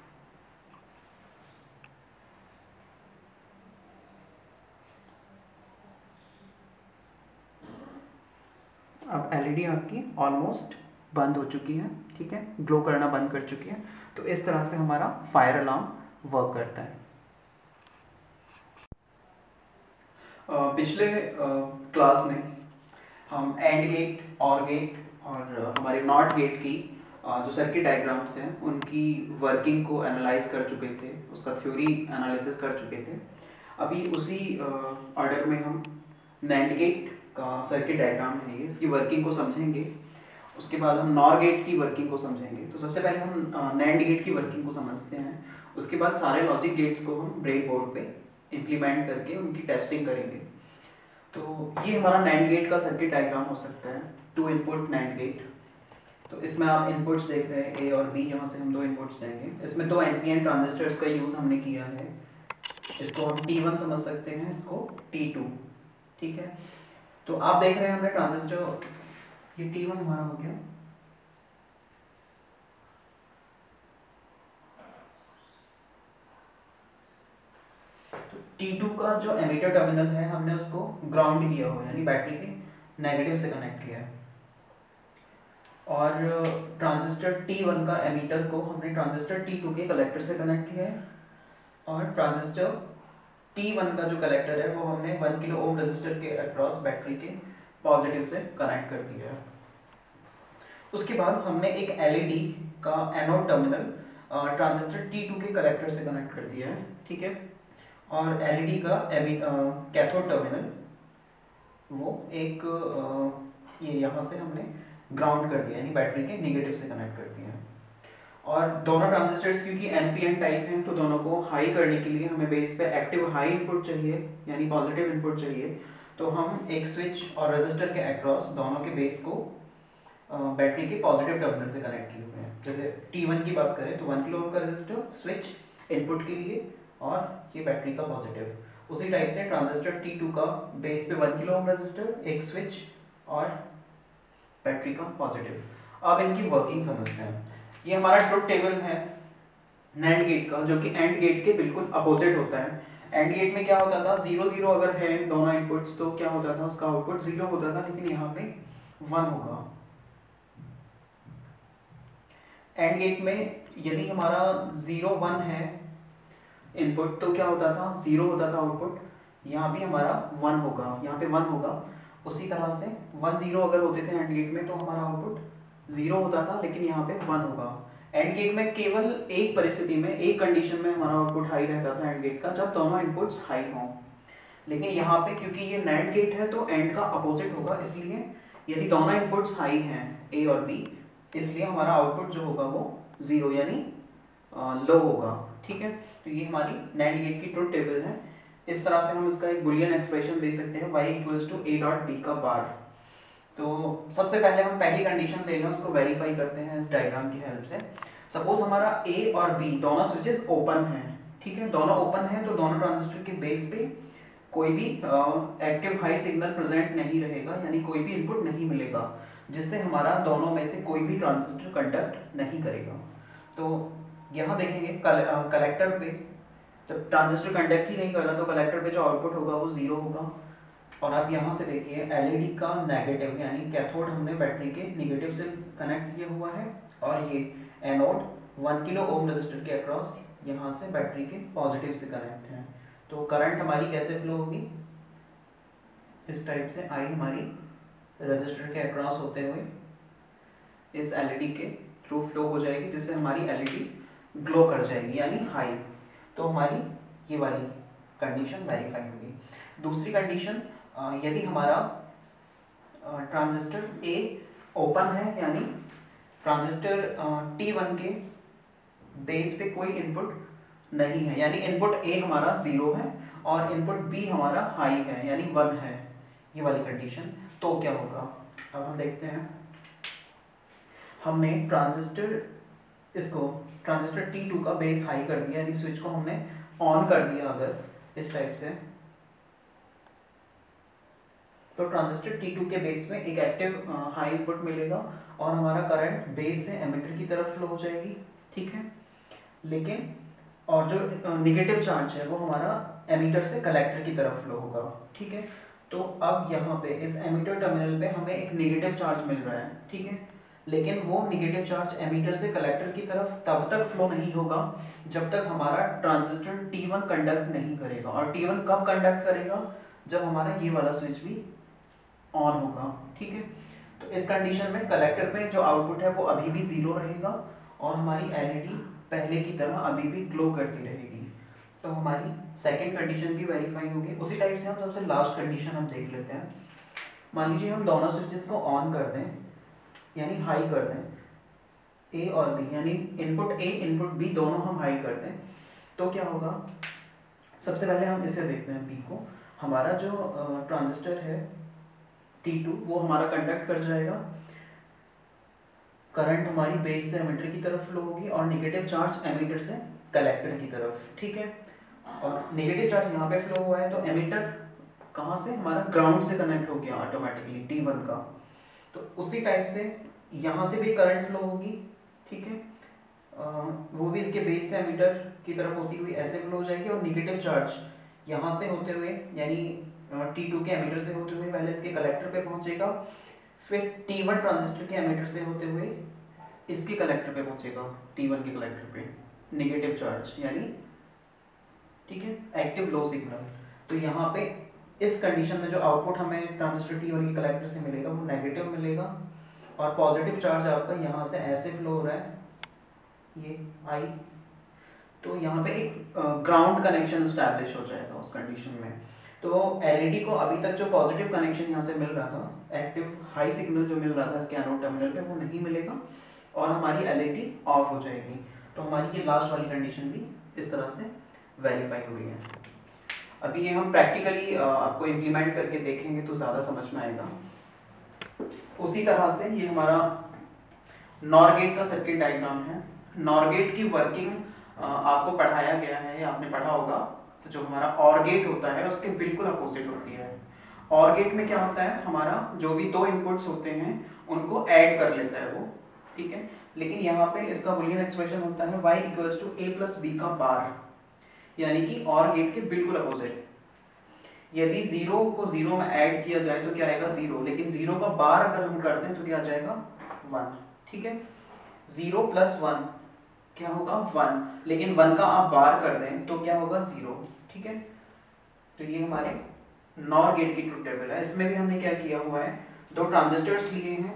अब एलईडी आपकी ऑलमोस्ट बंद हो चुकी है। ठीक है, ग्लो करना बंद कर चुकी है। तो इस तरह से हमारा फायर अलार्म वर्क करता है। पिछले क्लास में हम एंड गेट, और गेट और हमारे नॉट गेट की जो सर्किट डायग्राम्स हैं उनकी वर्किंग को एनालाइज कर चुके थे, उसका थ्योरी एनालिसिस कर चुके थे। अभी उसी ऑर्डर में हम नैंड गेट का सर्किट डायग्राम है ये, इसकी वर्किंग को समझेंगे। उसके बाद हम नॉर गेट की वर्किंग को समझेंगे। तो सबसे पहले हम नैंड गेट की वर्किंग को समझते हैं, उसके बाद सारे लॉजिक गेट्स को हम ब्रेड बोर्ड पे इम्प्लीमेंट करके उनकी टेस्टिंग करेंगे। तो ये हमारा नैंड गेट का सर्किट डायग्राम हो सकता है, 2 इनपुट नैंड गेट। तो इसमें आप इनपुट्स देख रहे हैं ए और बी, यहाँ से हम 2 इनपुट्स देंगे। इसमें 2 एनपीएन ट्रांजिस्टर्स का यूज़ हमने किया है, इसको हम T1 समझ सकते हैं, इसको T2। ठीक है, तो आप देख रहे हैं हमने ट्रांजिस्टर, ये T1 हमारा हो गया। तो T2 का जो एमीटर टर्मिनल है हमने उसको ग्राउंड किया हुआ है, यानी बैटरी के नेगेटिव से कनेक्ट किया है। और ट्रांजिस्टर T1 का एमीटर को हमने ट्रांजिस्टर T2 के कलेक्टर से कनेक्ट किया है, और ट्रांजिस्टर T1 का जो कलेक्टर है वो हमने 1 किलो ओम रेजिस्टर के अक्रॉस बैटरी के पॉजिटिव से कनेक्ट कर दिया है। उसके बाद हमने एक एलईडी का एनोड टर्मिनल ट्रांजिस्टर T2 के कलेक्टर से कनेक्ट कर दिया है। ठीक है, और एलईडी का कैथोड टर्मिनल वो एक ये यहाँ से हमने ग्राउंड कर दिया, यानी बैटरी के नेगेटिव से कनेक्ट कर दिया है। और दोनों ट्रांजिस्टर्स क्योंकि एनपीएन टाइप हैं, तो दोनों को हाई करने के लिए हमें बेस पे एक्टिव हाई इनपुट चाहिए, यानी पॉजिटिव इनपुट चाहिए। तो हम एक स्विच और रेजिस्टर के अक्रॉस दोनों के बेस को बैटरी के पॉजिटिव टर्मिनल से कनेक्ट किए हुए हैं। जैसे T1 की बात करें तो 1 किलो ओम का रेजिस्टर, स्विच इनपुट के लिए, और ये बैटरी का पॉजिटिव। उसी टाइप से ट्रांजिस्टर T2 का बेस पे 1 किलो ओम रेजिस्टर, एक स्विच और बैटरी का पॉजिटिव। अब इनकी वर्किंग समझते हैं। ये हमारा ट्रुथ टेबल है नैंड गेट का, जो कि एंड गेट के बिल्कुल अपोजिट होता है। एंड गेट में क्या होता था, 0 0 अगर है दोनों इनपुट्स तो क्या होता था, उसका आउटपुट 0 होता था, लेकिन यहाँ पे 1 होगा। एंड गेट में यदि हमारा 0 1 है इनपुट तो क्या होता था, 0 होता था आउटपुट। यहाँ भी हमारा 1 होगा, यहाँ पे 1 होगा। उसी तरह से 1 0 अगर होते थे एंड गेट में तो हमारा आउटपुट 0 होता था, लेकिन यहाँ पे 1 होगा। एंड गेट में केवल एक परिस्थिति में, एक कंडीशन में हमारा आउटपुट हाई रहता था एंड गेट का, जब दोनों इनपुट्स हाई हों। लेकिन यहाँ पे क्योंकि ये नैंड गेट है तो एंड का अपोजिट होगा, इसलिए यदि दोनों इनपुट्स हाई हैं ए और बी, इसलिए हमारा आउटपुट जो होगा वो 0 यानी लो होगा। ठीक है, तो ये हमारी नैंड गेट की ट्रुथ टेबल है। इस तरह से हम इसका एक बुलियन एक्सप्रेशन दे सकते हैं, y = a डॉट b का बार। तो सबसे पहले हम पहली कंडीशन ले लें, उसको वेरीफाई करते हैं इस डायग्राम की हेल्प से। सपोज हमारा a और b दोनों स्विचेस ओपन हैं। ठीक है, दोनों ओपन हैं तो दोनों ट्रांजिस्टर के बेस पे कोई भी एक्टिव हाई सिग्नल प्रेजेंट नहीं रहेगा, यानी कोई भी इनपुट नहीं मिलेगा जिससे हमारा दोनों में से कोई भी ट्रांजिस्टर कंडक्ट नहीं करेगा। तो यहाँ देखेंगे कलेक्टर पे जब ट्रांजिस्टर कंडक्ट ही नहीं कर रहा तो कलेक्टर पे जो आउटपुट होगा वो 0 होगा। और आप यहाँ से देखिए एलईडी का नेगेटिव यानी कैथोड हमने बैटरी के नेगेटिव से कनेक्ट किया हुआ है, और ये एनोड 1 किलो ओम रजिस्टर के अक्रॉस यहाँ से बैटरी के पॉजिटिव से कनेक्ट है। तो करंट हमारी कैसे फ्लो होगी, इस टाइप से आई हमारी रजिस्टर के अक्रॉस होते हुए इस एलईडी के थ्रू फ्लो हो जाएगी, जिससे हमारी एलईडी ग्लो कर जाएगी यानी हाई। तो हमारी ये वाली कंडीशन वेरीफाई होगी। दूसरी कंडीशन, यदि हमारा ट्रांजिस्टर ए ओपन है यानी ट्रांजिस्टर T1 के बेस पे कोई इनपुट नहीं है, यानी इनपुट ए हमारा 0 है और इनपुट बी हमारा हाई है यानी 1 है, ये वाली कंडीशन, तो क्या होगा। अब हम देखते हैं, हमने ट्रांजिस्टर T2 का बेस हाई कर दिया, यानी स्विच को हमने ऑन कर दिया अगर इस टाइप से, तो ट्रांजिस्टर T2 के बेस में एक एक्टिव हाई इनपुट मिलेगा और हमारा करंट बेस से एमिटर की तरफ फ्लो हो जाएगी, ठीक है। लेकिन और जो निगेटिव चार्ज है वो हमारा एमिटर से कलेक्टर की तरफ फ्लो होगा, ठीक है। तो अब यहाँ पे इस एमिटर टर्मिनल पे हमें एक निगेटिव चार्ज मिल रहा है, ठीक है, लेकिन वो निगेटिव चार्ज एमिटर से कलेक्टर की तरफ तब तक फ्लो नहीं होगा जब तक हमारा ट्रांजिस्टर T1 कंडक्ट नहीं करेगा। और T1 कब कंडक्ट करेगा, जब हमारा ये वाला स्विच भी ऑन होगा, ठीक है। तो इस कंडीशन में कलेक्टर पे जो आउटपुट है वो अभी भी 0 रहेगा और हमारी एलईडी पहले की तरह अभी भी ग्लो करती रहेगी। तो हमारी सेकंड कंडीशन भी वेरीफाई होगी। उसी टाइप से हम सबसे लास्ट कंडीशन हम देख लेते हैं। मान लीजिए हम दोनों स्विचेस को ऑन कर दें यानी हाई कर दें, ए और बी, यानी इनपुट ए इनपुट बी दोनों हम हाई कर दें, तो क्या होगा। सबसे पहले हम इसे देखते हैं बी को। हमारा जो ट्रांजिस्टर है T2 वो हमारा कंडक्ट कर जाएगा, करंट हमारी बेस से एमिटर की तरफ फ्लो होगी और नेगेटिव चार्ज एमिटर से कलेक्टर की तरफ, ठीक है। और नेगेटिव चार्ज यहाँ पे फ्लो हुआ है तो एमिटर कहाँ से, हमारा ग्राउंड से कनेक्ट हो गया ऑटोमेटिकली T1 का। तो उसी टाइप से यहाँ से भी करंट फ्लो होगी, ठीक है, वो भी इसके बेस से एमिटर की तरफ होती हुई ऐसे फ्लो हो जाएगी और नेगेटिव चार्ज यहाँ से होते हुए यानी T2 के एमिटर से होते हुए पहले इसके कलेक्टर पे पहुंचेगा, फिर T1 ट्रांजिस्टर के एमिटर से होते हुए इसके कलेक्टर पे पहुंचेगा, T1 के कलेक्टर पे नेगेटिव चार्ज यानी, ठीक है, एक्टिव लो सिग्नल। तो यहाँ पे इस कंडीशन में जो आउटपुट हमें ट्रांजिस्टर T1 के कलेक्टर से मिलेगा वो नेगेटिव मिलेगा और पॉजिटिव चार्ज आपका यहाँ से ऐसे फ्लो हो रहा है, ये आई। तो यहाँ पे एक ग्राउंड कनेक्शन स्टैब्लिश हो जाएगा उस कंडीशन में। तो एलईडी को अभी तक जो पॉजिटिव कनेक्शन यहाँ से मिल रहा था, एक्टिव हाई सिग्नल जो मिल रहा था इसके एनोड टर्मिनल पे, वो नहीं मिलेगा और हमारी एलईडी ऑफ हो जाएगी। तो हमारी ये लास्ट वाली कंडीशन भी इस तरह से वेरीफाई हुई है। अभी ये हम प्रैक्टिकली आपको इम्प्लीमेंट करके देखेंगे तो ज़्यादा समझ में आएगा। उसी तरह से ये हमारा नॉर गेट का सर्किट डायग्राम है। नॉर गेट की वर्किंग आपको पढ़ाया गया है या आपने पढ़ा होगा। तो जो हमारा ऑर गेट होता है उसके बिल्कुल अपोजिट होती है। ऑर गेट में क्या होता है, हमारा जो भी दो इनपुट्स होते हैं उनको ऐड कर लेता है वो, ठीक है। लेकिन यहाँ पे इसका बुलियन एक्सप्रेशन होता है y equals to a plus b का बार, यानी कि ऑर गेट के बिल्कुल अपोजिट। यदि 0 को 0 में ऐड किया जाए तो क्या आएगा 0, लेकिन 0 का बार अगर हम कर दें तो क्या आ जाएगा 1, ठीक है। 0 प्लस 1 क्या होगा 1, लेकिन 1 का आप बार कर दें तो क्या होगा 0, ठीक है। तो ये हमारे नॉर गेट की ट्रुथ टेबल है। इसमें भी हमने क्या किया हुआ है, दो ट्रांजिस्टर्स लिए हैं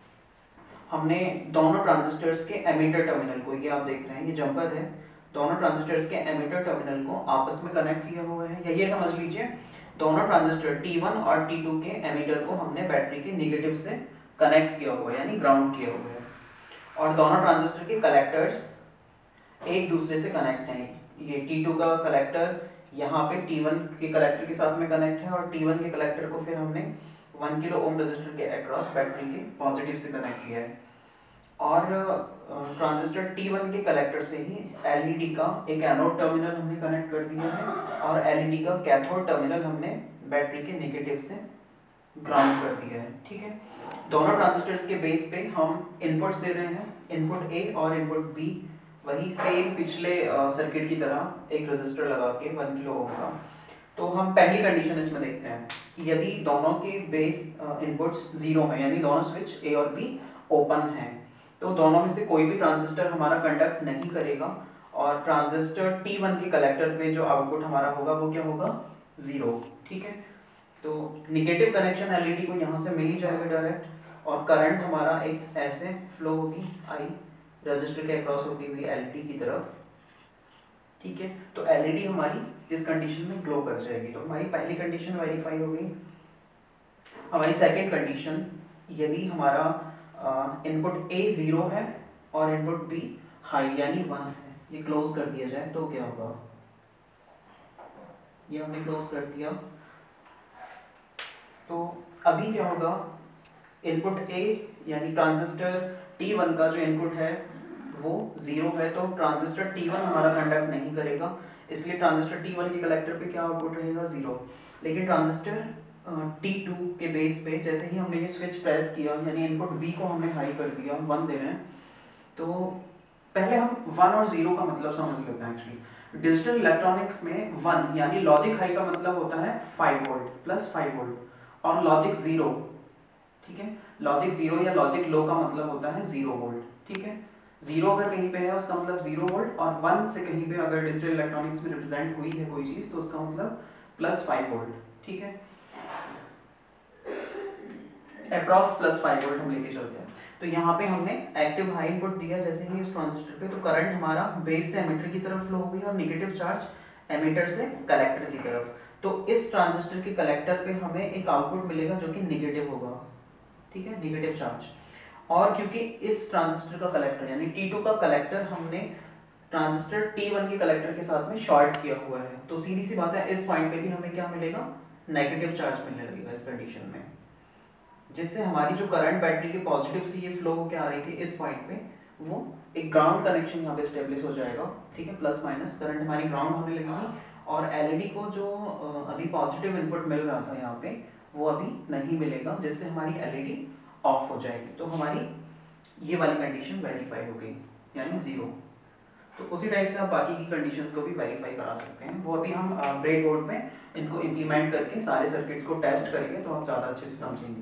हमने, दोनों ट्रांजिस्टर्स के एमिटर टर्मिनल को, ये आप देख रहे हैं ये जंपर है, दोनों ट्रांजिस्टर्स के एमिटर टर्मिनल को आपस में कनेक्ट किया हुआ है। या ये समझ लीजिए दोनों ट्रांजिस्टर T1 और T2 के एमिटर को हमने बैटरी के नेगेटिव से कनेक्ट किया हुआ है यानी ग्राउंड किया हुआ है, और दोनों ट्रांजिस्टर के कलेक्टर्स एक दूसरे से कनेक्ट हैं। ये T2 का कलेक्टर यहाँ पे T1 के कलेक्टर के साथ में कनेक्ट है और T1 के कलेक्टर को फिर हमने 1 किलो ओम रेजिस्टर के अक्रॉस बैटरी के पॉजिटिव से कनेक्ट किया है। और ट्रांजिस्टर T1 के कलेक्टर से ही एलईडी का एक एनोड टर्मिनल हमने कनेक्ट कर दिया है और एलईडी का कैथोड टर्मिनल हमने बैटरी के नेगेटिव से ग्राउंड कर दिया है। ठीक है, दोनों ट्रांजिस्टर्स के बेस पे हम इनपुट्स दे रहे हैं, इनपुट ए और इनपुट बी, वही सेम पिछले सर्किट की तरह एक रेजिस्टर लगा के 1 किलो ओम का। तो हम पहली कंडीशन इसमें देखते हैं, यदि दोनों के बेस इनपुट्स 0 हैं, यानी दोनों स्विच ए और बी ओपन हैं, तो दोनों में से कोई भी ट्रांजिस्टर हमारा कंडक्ट नहीं करेगा और ट्रांजिस्टर T1 के कलेक्टर पे जो आउटपुट हमारा होगा वो क्या होगा, 0। ठीक है, तो निगेटिव कनेक्शन एलईडी को यहाँ से मिल ही जाएगा डायरेक्ट और करंट हमारा एक ऐसे फ्लो होगी आई रजिस्टर के अक्रॉस होती हुई एलईडी की तरफ। ठीक है, तो एलईडी हमारी इस कंडीशन में ग्लो कर जाएगी। तो हमारी पहली कंडीशन वेरीफाई हो गई। हमारी सेकंड कंडीशन, यदि हमारा इनपुट ए 0 है और इनपुट बी हाई यानी 1 है, ये क्लोज कर दिया जाए तो क्या होगा, ये हमने क्लोज कर दिया। तो अभी क्या होगा, इनपुट ए यानी ट्रांजिस्टर T1 का जो इनपुट है वो 0 है, तो ट्रांजिस्टर T1 हमारा कंडक्ट नहीं करेगा, इसलिए ट्रांजिस्टर T1 के कलेक्टर पे क्या आउटपुट रहेगा, 0। लेकिन ट्रांजिस्टर T2 के बेस पे जैसे ही हमने ये स्विच प्रेस किया, यानी इनपुट B को हमने हाई कर दिया, 1 दे रहे हैं, तो पहले हम 1 और 0 का मतलब समझ लेते हैं। एक्चुअली डिजिटल इलेक्ट्रॉनिक्स में 1 यानी लॉजिक हाई का मतलब होता है 5 वोल्ट प्लस 5 वोल्ट और लॉजिक 0, ठीक है, लॉजिक 0 या लॉजिक लो का मतलब होता है 0 वोल्ट। ठीक है, 0 अगर कहीं पे है उसका मतलब 0 वोल्ट और 1 से कहीं पे अगर डिजिटल इलेक्ट्रॉनिक्स में रिप्रेजेंट हुई है कोई चीज़ तो उसका मतलब प्लस 5 वोल्ट। ठीक है, अप्रॉक्स प्लस 5 वोल्ट हम लेके चलते हैं। तो यहाँ पे हमने एक्टिव हाई इनपुट दिया जैसे ही इस ट्रांजिस्टर पे, तो करंट हमारा बेस से एमिटर की तरफ फ्लो हो गई और नेगेटिव चार्ज एमिटर से कलेक्टर की तरफ। तो इस ट्रांजिस्टर के कलेक्टर पे हमें एक आउटपुट मिलेगा जो कि नेगेटिव होगा। ठीक है, नेगेटिव चार्ज। और क्योंकि इस ट्रांजिस्टर का कलेक्टर यानी T2 का कलेक्टर हमने ट्रांजिस्टर T1 के कलेक्टर के साथ में शॉर्ट किया हुआ है, तो सीधी सी बात है इस पॉइंट पे भी हमें क्या मिलेगा, नेगेटिव चार्ज मिलने लगेगा इस कंडीशन में, जिससे हमारी जो करंट बैटरी के पॉजिटिव से ये फ्लो होकर आ रही थी इस पॉइंट पे, वो एक ग्राउंड कनेक्शन यहाँ पे स्टेब्लिश हो जाएगा। ठीक है, प्लस माइनस करंट हमारी ग्राउंड होने लगेगी और एलईडी को जो अभी पॉजिटिव इनपुट मिल रहा था यहाँ पे वो अभी नहीं मिलेगा, जिससे हमारी एलईडी ऑफ हो जाएगी। तो हमारी ये वाली कंडीशन वेरीफाई हो गई यानी 0। तो उसी टाइप से आप बाकी की कंडीशंस को भी वेरीफाई करा सकते हैं, वो अभी हम ब्रेड बोर्ड पे इनको इम्प्लीमेंट करके सारे सर्किट्स को टेस्ट करेंगे तो आप ज़्यादा अच्छे से समझेंगे।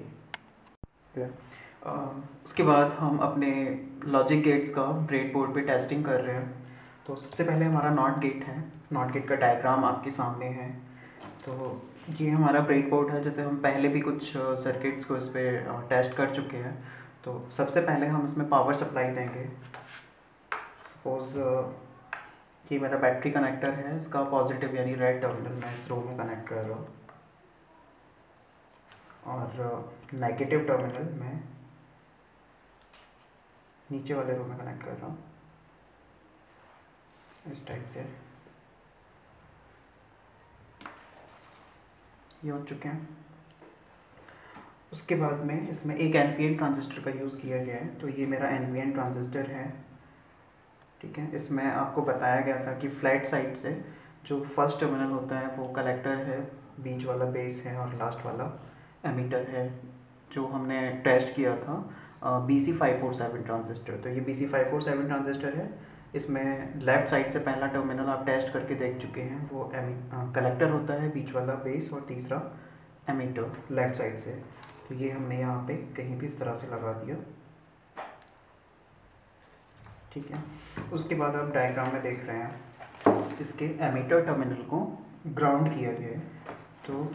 उसके बाद हम अपने लॉजिक गेट्स का ब्रेड बोर्ड पे टेस्टिंग कर रहे हैं। तो सबसे पहले हमारा नॉट गेट है, नॉट गेट का डायग्राम आपके सामने है। तो ये हमारा ब्रेड बोर्ड है, जैसे हम पहले भी कुछ सर्किट्स को इस पर टेस्ट कर चुके हैं। तो सबसे पहले हम इसमें पावर सप्लाई देंगे। सपोज़ ये मेरा बैटरी कनेक्टर है, इसका पॉजिटिव यानी रेड टर्मिनल मैं इस रो में कनेक्ट कर रहा हूँ और नेगेटिव टर्मिनल मैं नीचे वाले रो में कनेक्ट कर रहा हूँ इस टाइप से। ये हो चुके हैं। उसके बाद में इसमें एक NPN ट्रांजिस्टर का यूज़ किया गया है, तो ये मेरा NPN ट्रांजिस्टर है। ठीक है, इसमें आपको बताया गया था कि फ्लैट साइड से जो फर्स्ट टर्मिनल होता है वो कलेक्टर है, बीच वाला बेस है और लास्ट वाला एमीटर है, जो हमने टेस्ट किया था BC547 ट्रांजिस्टर। तो ये BC547 ट्रांजिस्टर है, इसमें लेफ़्ट साइड से पहला टर्मिनल आप टेस्ट करके देख चुके हैं, वो कलेक्टर होता है, बीच वाला बेस और तीसरा एमीटर लेफ़्ट साइड से। तो ये हमने यहाँ पे कहीं भी इस तरह से लगा दिया। ठीक है, उसके बाद आप डायग्राम में देख रहे हैं इसके एमीटर टर्मिनल को ग्राउंड किया गया है। तो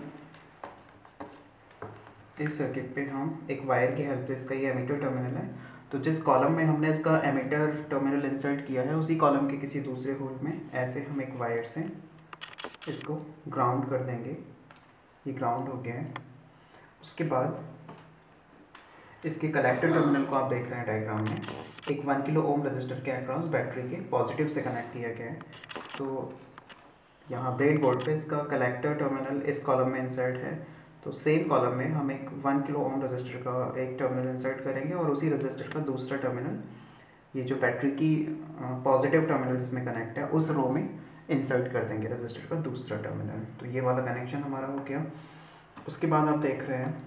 इस सर्किट पे हम एक वायर की हेल्प से, इसका ये एमीटर टर्मिनल है, तो जिस कॉलम में हमने इसका एमीटर टर्मिनल इंसर्ट किया है उसी कॉलम के किसी दूसरे होल में ऐसे हम एक वायर से इसको ग्राउंड कर देंगे। ये ग्राउंड हो गया है। उसके बाद इसके कलेक्टर टर्मिनल को आप देख रहे हैं डायग्राम में, एक 1 किलो ओम रजिस्टर के अक्रॉस बैटरी के पॉजिटिव से कनेक्ट किया गया है। तो यहाँ ब्रेड बोर्ड पे इसका कलेक्टर टर्मिनल इस कॉलम में इंसर्ट है तो सेम कॉलम में हम एक 1 किलो ओम रजिस्टर का एक टर्मिनल इंसर्ट करेंगे और उसी रजिस्टर का दूसरा टर्मिनल, ये जो बैटरी की पॉजिटिव टर्मिनल जिसमें कनेक्ट है उस रो में इंसर्ट कर देंगे रजिस्टर का दूसरा टर्मिनल। तो ये वाला कनेक्शन हमारा हो गया। उसके बाद आप देख रहे हैं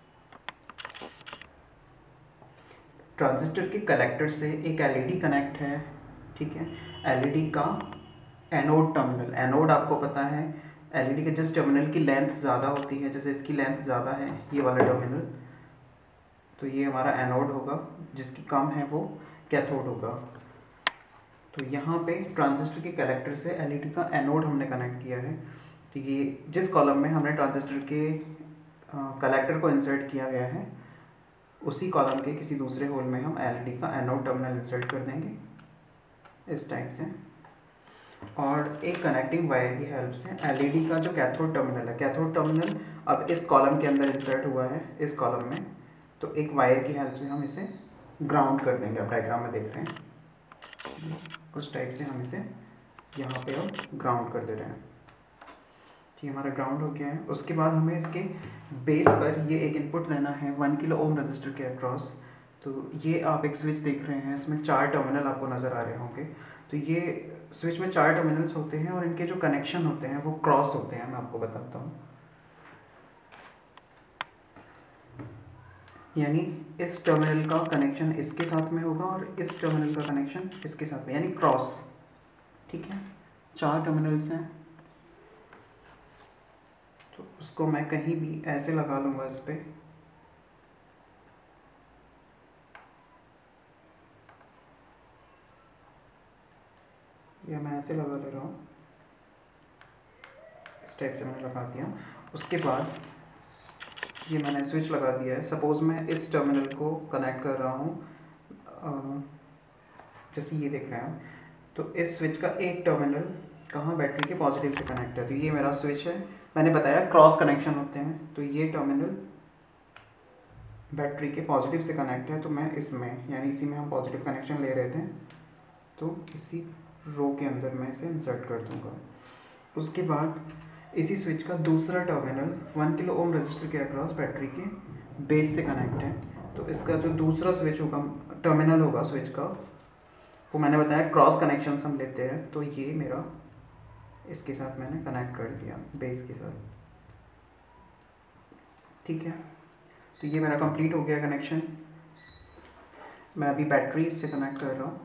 ट्रांजिस्टर के कलेक्टर से एक एलईडी कनेक्ट है, ठीक है। एलईडी का एनोड टर्मिनल, एनोड आपको पता है एलईडी के जिस टर्मिनल की लेंथ ज़्यादा होती है, जैसे इसकी लेंथ ज़्यादा है ये वाला टर्मिनल, तो ये हमारा एनोड होगा, जिसकी कम है वो कैथोड होगा। तो यहाँ पे ट्रांजिस्टर के कलेक्टर से एलईडी का एनोड हमने कनेक्ट किया है। तो ये जिस कॉलम में हमने ट्रांजिस्टर के कलेक्टर को इंसर्ट किया गया है उसी कॉलम के किसी दूसरे होल में हम एलईडी का एनोड टर्मिनल इंसर्ट कर देंगे इस टाइप से। और एक कनेक्टिंग वायर की हेल्प से एलईडी का जो कैथोड टर्मिनल है, कैथोड टर्मिनल अब इस कॉलम के अंदर इंसर्ट हुआ है इस कॉलम में, तो एक वायर की हेल्प से हम इसे ग्राउंड कर देंगे। आप डायग्राम में देख रहे हैं उस टाइप से हम इसे यहाँ पे अब ग्राउंड कर दे रहे हैं। ये हमारा ग्राउंड हो गया है। उसके बाद हमें इसके बेस पर ये एक इनपुट देना है 1 किलो ओम रजिस्टर के अक्रॉस। तो ये आप एक स्विच देख रहे हैं, इसमें 4 टर्मिनल आपको नज़र आ रहे होंगे। तो ये स्विच में 4 टर्मिनल्स होते हैं और इनके जो कनेक्शन होते हैं वो क्रॉस होते हैं। मैं आपको बताता हूँ, यानी इस टर्मिनल का कनेक्शन इसके साथ में होगा और इस टर्मिनल का कनेक्शन इसके साथ में, यानी क्रॉस, ठीक है। 4 टर्मिनल्स हैं, तो उसको मैं कहीं भी ऐसे लगा लूँगा इस पर, या मैं ऐसे लगा ले रहा हूँ, इस टाइप से मैंने लगा दिया। उसके बाद ये मैंने स्विच लगा दिया है। सपोज़ मैं इस टर्मिनल को कनेक्ट कर रहा हूँ, जैसे ये देख रहे हैं, तो इस स्विच का एक टर्मिनल कहाँ बैटरी के पॉजिटिव से कनेक्ट है। तो ये मेरा स्विच है, मैंने बताया क्रॉस कनेक्शन होते हैं। तो ये टर्मिनल बैटरी के पॉजिटिव से कनेक्ट है, तो मैं इसमें, यानी इसी में हम पॉजिटिव कनेक्शन ले रहे थे, तो इसी रो के अंदर मैं इसे इंसर्ट कर दूँगा। उसके बाद इसी स्विच का दूसरा टर्मिनल 1 किलो ओम रजिस्टर के अक्रॉस बैटरी के बेस से कनेक्ट है। तो इसका जो दूसरा स्विच होगा, टर्मिनल होगा स्विच का, वो मैंने बताया क्रॉस कनेक्शंस हम लेते हैं। तो ये मेरा इसके साथ मैंने कनेक्ट कर दिया बेस के साथ, ठीक है। तो ये मेरा कंप्लीट हो गया कनेक्शन। मैं अभी बैटरी इससे कनेक्ट कर रहा हूँ।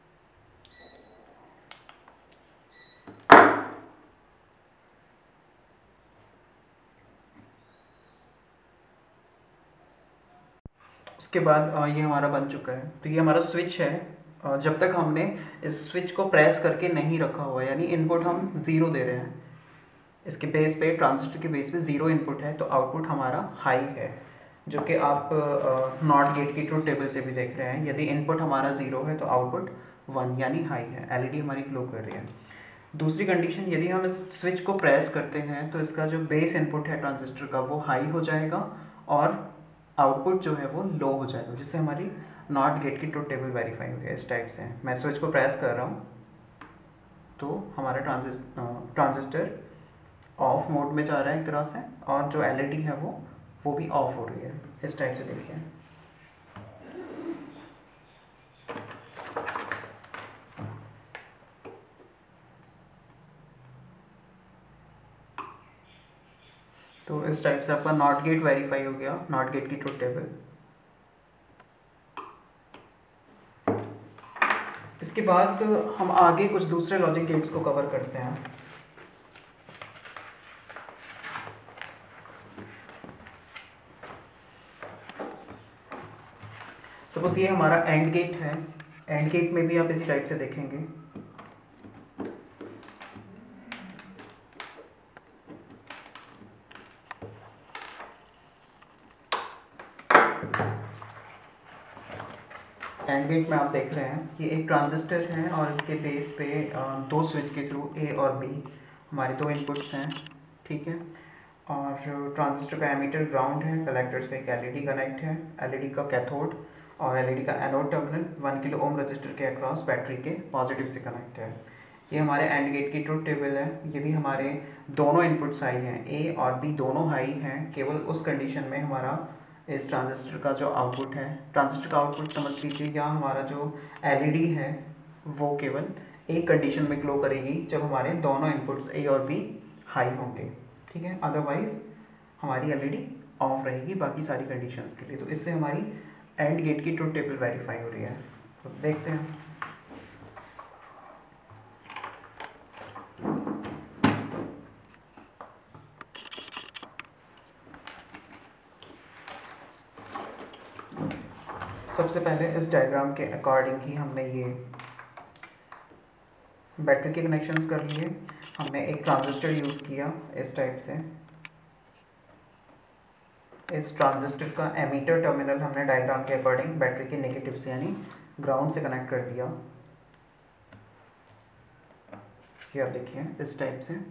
उसके बाद ये हमारा बन चुका है। तो ये हमारा स्विच है। जब तक हमने इस स्विच को प्रेस करके नहीं रखा हुआ, यानी इनपुट हम 0 दे रहे हैं, इसके बेस पे, ट्रांजिस्टर के बेस पे 0 इनपुट है, तो आउटपुट हमारा हाई है, जो कि आप नॉट गेट की ट्रुथ टेबल से भी देख रहे हैं। यदि इनपुट हमारा 0 है तो आउटपुट 1 यानी हाई है। एलईडी हमारी ग्लो कर रही है। दूसरी कंडीशन, यदि हम इस स्विच को प्रेस करते हैं तो इसका जो बेस इनपुट है ट्रांजिस्टर का वो हाई हो जाएगा और आउटपुट जो है वो लो हो जाएगा, जिससे हमारी नॉट गेट की ट्रुथ टेबल वेरीफाई हो गया। इस टाइप से मैं स्विच को प्रेस कर रहा हूँ तो हमारा ट्रांजिस्टर ऑफ मोड में जा रहा है एक तरह से, और जो एलईडी है वो भी ऑफ हो रही है। इस टाइप से देखिए। तो इस टाइप से आपका नॉट गेट वेरीफाई हो गया, नॉट गेट की ट्रुथ टेबल। इसके बाद हम आगे कुछ दूसरे लॉजिक गेट्स को कवर करते हैं। सपोज ये हमारा एंड गेट है। एंड गेट में भी आप इसी टाइप से देखेंगे। एंड गेट में आप देख रहे हैं कि एक ट्रांजिस्टर है और इसके बेस पे 2 स्विच के थ्रू ए और बी हमारे 2 इनपुट्स हैं, ठीक है। और ट्रांजिस्टर का एमीटर ग्राउंड है, कलेक्टर से एक एलईडी कनेक्ट है, एलईडी का कैथोड और एलईडी का anode terminal 1 kilo ohm resistor के अक्रॉस बैटरी के पॉजिटिव से कनेक्ट है। ये हमारे एंड गेट की ट्रुथ टेबल है। यदि हमारे दोनों इनपुट्स हाई हैं, ए और बी दोनों हाई हैं, केवल उस कंडीशन में हमारा इस ट्रांजिस्टर का जो आउटपुट है, ट्रांजिस्टर का आउटपुट समझ लीजिए, या हमारा जो एलईडी है वो केवल एक कंडीशन में ग्लो करेगी, जब हमारे दोनों इनपुट्स ए और बी हाई होंगे, ठीक है। अदरवाइज हमारी एलईडी ऑफ रहेगी बाकी सारी कंडीशंस के लिए। तो इससे हमारी एंड गेट की ट्रुथ टेबल वेरीफाई हो रही है। तो देखते हैं। सबसे पहले इस डायग्राम के अकॉर्डिंग ही हमने ये बैटरी के कनेक्शंस कर लिए। हमने एक ट्रांजिस्टर यूज़ किया इस टाइप से। इस ट्रांजिस्टर का एमीटर टर्मिनल हमने डायग्राम के अकॉर्डिंग बैटरी के नेगेटिव से यानी ग्राउंड से कनेक्ट कर दिया। ये आप देखिए इस टाइप से।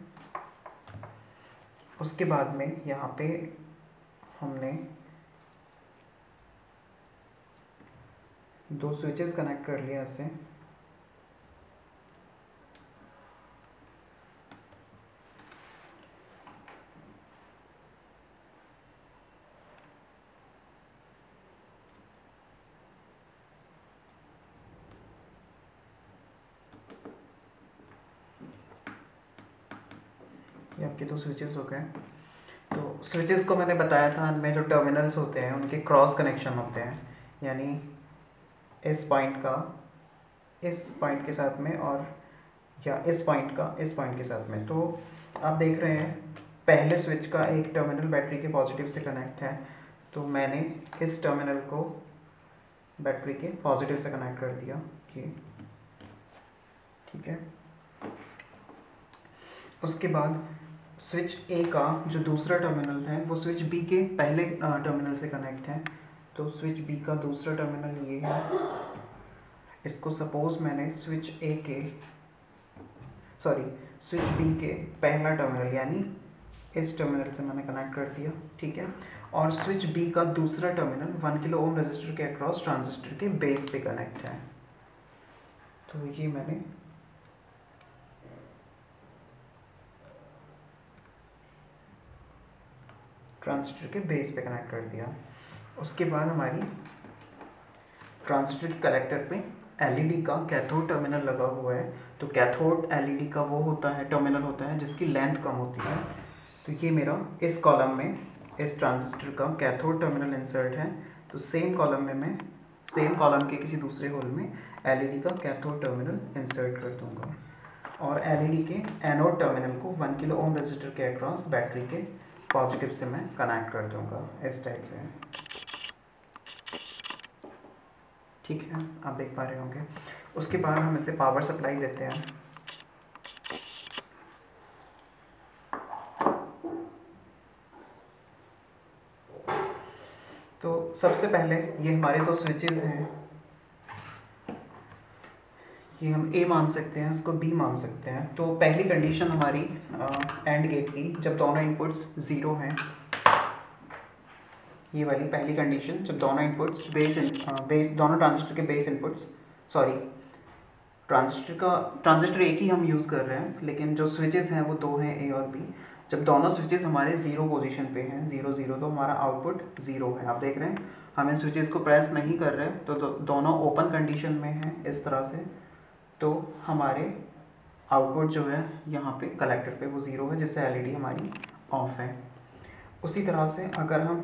उसके बाद में यहाँ पे हमने दो स्विचेस कनेक्ट कर लिया इससे। ये आपके दो स्विचेस हो गए। तो स्विचेस को मैंने बताया था, उनमें जो टर्मिनल्स होते हैं उनके क्रॉस कनेक्शन होते हैं, यानी इस पॉइंट का इस पॉइंट के साथ में और या इस पॉइंट का इस पॉइंट के साथ में। तो आप देख रहे हैं पहले स्विच का एक टर्मिनल बैटरी के पॉजिटिव से कनेक्ट है, तो मैंने इस टर्मिनल को बैटरी के पॉजिटिव से कनेक्ट कर दिया, ये ठीक है। उसके बाद स्विच ए का जो दूसरा टर्मिनल है वो स्विच बी के पहले टर्मिनल से कनेक्ट है। तो स्विच बी का दूसरा टर्मिनल ये है। इसको सपोज मैंने स्विच बी के पहला टर्मिनल यानी इस टर्मिनल से मैंने कनेक्ट कर दिया, ठीक है। और स्विच बी का दूसरा टर्मिनल 1 किलो ओम रेजिस्टर के अक्रॉस ट्रांजिस्टर के बेस पे कनेक्ट है। तो ये मैंने ट्रांजिस्टर के बेस पे कनेक्ट कर दिया। उसके बाद हमारी ट्रांजिस्टर के कलेक्टर पे एलईडी का कैथोड टर्मिनल लगा हुआ है। तो कैथोड एलईडी का वो होता है, टर्मिनल होता है जिसकी लेंथ कम होती है। तो ये मेरा इस कॉलम में इस ट्रांजिस्टर का कैथोड टर्मिनल इंसर्ट है। तो सेम कॉलम में मैं सेम कॉलम के किसी दूसरे होल में एलईडी का कैथोड टर्मिनल इंसर्ट कर दूंगा और एलईडी के एनोड टर्मिनल को 1 किलो ओम रेजिस्टर के अक्रॉस बैटरी के पॉजिटिव से मैं कनेक्ट कर दूंगा इस टाइप से, ठीक है। आप देख पा रहे होंगे। उसके बाद हम इसे पावर सप्लाई देते हैं। तो सबसे पहले ये हमारे दो स्विचेस हैं, ये हम ए मान सकते हैं, इसको बी मान सकते हैं। तो पहली कंडीशन हमारी एंड गेट की, जब दोनों इनपुट्स ज़ीरो हैं, ये वाली पहली कंडीशन, जब दोनों इनपुट्स दोनों ट्रांजिस्टर के बेस इनपुट्स ट्रांजिस्टर एक ही हम यूज़ कर रहे हैं, लेकिन जो स्विचेस हैं वो दो हैं, ए और बी। जब दोनों स्विचेस हमारे ज़ीरो पोजीशन पे हैं, 0 0, तो हमारा आउटपुट ज़ीरो है। आप देख रहे हैं हम इन स्विचेस को प्रेस नहीं कर रहे, तो दोनों ओपन कंडीशन में हैं इस तरह से। तो हमारे आउटपुट जो है यहाँ पे कलेक्टर पे वो ज़ीरो है, जिससे एलईडी हमारी ऑफ है। उसी तरह से अगर हम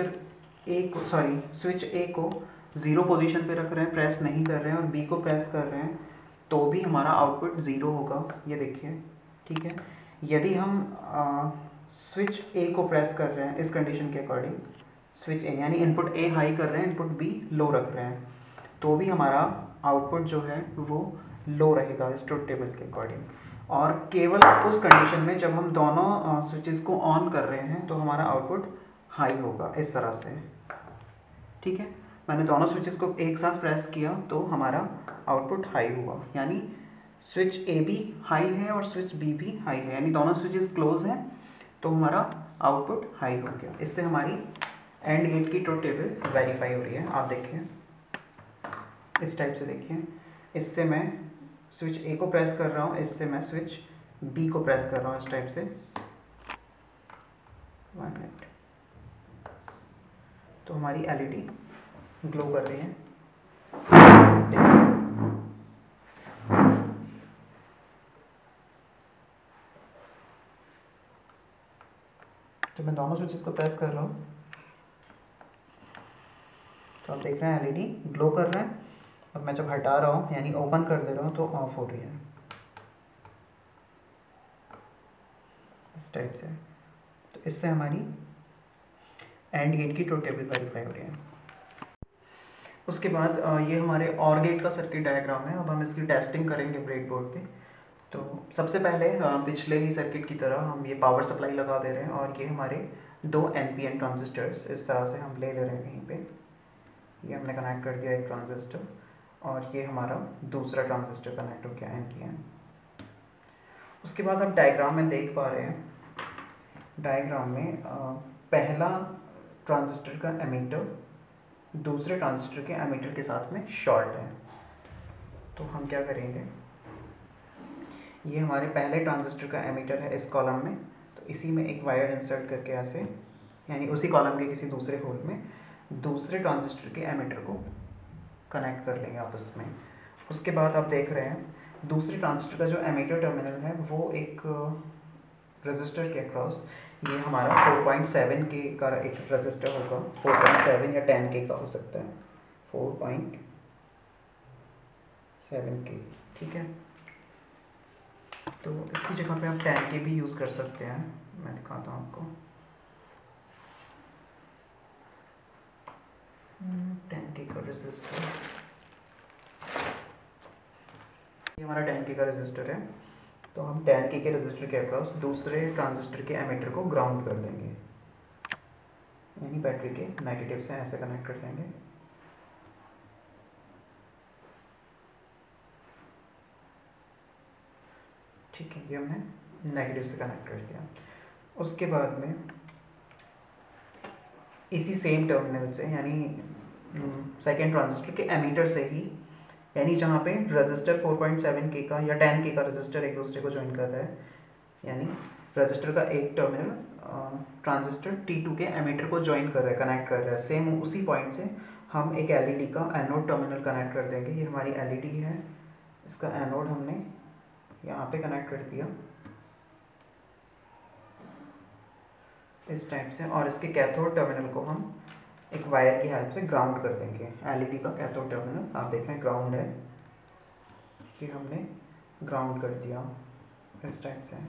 स्विच ए को ज़ीरो पोजीशन पे रख रहे हैं, प्रेस नहीं कर रहे हैं, और बी को प्रेस कर रहे हैं, तो भी हमारा आउटपुट ज़ीरो होगा, ये देखिए, ठीक है। यदि हम स्विच ए को प्रेस कर रहे हैं इस कंडीशन के अकॉर्डिंग, स्विच ए यानी इनपुट ए हाई कर रहे हैं, इनपुट बी लो रख रहे हैं, तो भी हमारा आउटपुट जो है वो लो रहेगा इस ट्रुथ टेबल के अकॉर्डिंग। और केवल उस कंडीशन में जब हम दोनों स्विचेस को ऑन कर रहे हैं तो हमारा आउटपुट हाई होगा इस तरह से, ठीक है। मैंने दोनों स्विचेस को एक साथ प्रेस किया तो हमारा आउटपुट हाई हुआ, यानी स्विच ए भी हाई है और स्विच बी भी हाई है, यानी दोनों स्विचेस क्लोज हैं, तो हमारा आउटपुट हाई हो गया। इससे हमारी एंड गेट की ट्रुथ टेबल वेरीफाई हो रही है। आप देखिए इस टाइप से, देखिए इससे मैं स्विच ए को प्रेस कर रहा हूँ, इससे मैं स्विच बी को प्रेस कर रहा हूँ इस टाइप से। 1 मिनट। तो हमारी एलईडी ग्लो कर रही है। तो मैं दोनों स्विचेस को प्रेस कर रहा हूँ तो आप देख रहे हैं एलईडी ग्लो कर रहा है, और मैं जब हटा रहा हूँ यानी ओपन कर दे रहा हूँ तो ऑफ हो रही है इस टाइप से। तो इससे हमारी एंड गेट की ट्रुथ टेबल वेरीफाई हो रही है। उसके बाद ये हमारे और गेट का सर्किट डायग्राम है। अब हम इसकी टेस्टिंग करेंगे ब्रेडबोर्ड पे। तो सबसे पहले पिछले ही सर्किट की तरह हम ये पावर सप्लाई लगा दे रहे हैं, और ये हमारे 2 NPN ट्रांजिस्टर्स इस तरह से हम ले रहे हैं कहीं पे। ये हमने कनेक्ट कर दिया एक ट्रांजिस्टर, और ये हमारा दूसरा ट्रांजिस्टर कनेक्ट हो गया NPN। उसके बाद आप डायग्राम में देख पा रहे हैं, डायग्राम में पहला ट्रांजिस्टर का एमीटर दूसरे ट्रांजिस्टर के एमीटर के साथ में शॉर्ट है। तो हम क्या करेंगे, ये हमारे पहले ट्रांजिस्टर का एमीटर है इस कॉलम में, तो इसी में एक वायर इंसर्ट करके ऐसे, यानी उसी कॉलम के किसी दूसरे होल में दूसरे ट्रांजिस्टर के एमीटर को कनेक्ट कर लेंगे आपस में। उसके बाद आप देख रहे हैं दूसरे ट्रांजिस्टर का जो एमीटर टर्मिनल है वो एक रजिस्टर के अक्रॉस, ये हमारा 4.7 के का एक रजिस्टर होगा, 4.7 या 10 के का हो सकता है, 4.7 के, ठीक है। तो इसकी जगह पे आप 10 के भी यूज़ कर सकते हैं, मैं दिखाता हूँ आपको। 10 के का रजिस्टर, ये हमारा 10 के का रजिस्टर है। तो हम 10 के रजिस्टर के अक्रॉस दूसरे ट्रांजिस्टर के एमीटर को ग्राउंड कर देंगे, यानी बैटरी के नेगेटिव से ऐसे कनेक्ट कर देंगे। ठीक है, ये हमने नेगेटिव से कनेक्ट कर दिया। उसके बाद में इसी सेम टर्मिनल से, यानी सेकेंड ट्रांजिस्टर के एमीटर से ही, यानी जहाँ पे रजिस्टर 4.7 के का या 10 के का रजिस्टर एक दूसरे को ज्वाइन कर रहा है, यानी रजिस्टर का एक टर्मिनल ट्रांजिस्टर T2 के एमीटर को ज्वाइन कर रहा है, कनेक्ट कर रहा है। सेम उसी पॉइंट से हम एक एलईडी का एनोड टर्मिनल कनेक्ट कर देंगे। ये हमारी एलईडी है, इसका एनोड हमने यहाँ पे कनेक्ट कर दिया इस टाइप से, और इसके कैथोड टर्मिनल को हम एक वायर की हेल्प से ग्राउंड कर देंगे। एलईडी का कैथोड टर्मिनल आप देख रहे हैं ग्राउंड है, ये हमने ग्राउंड कर दिया इस टाइप से।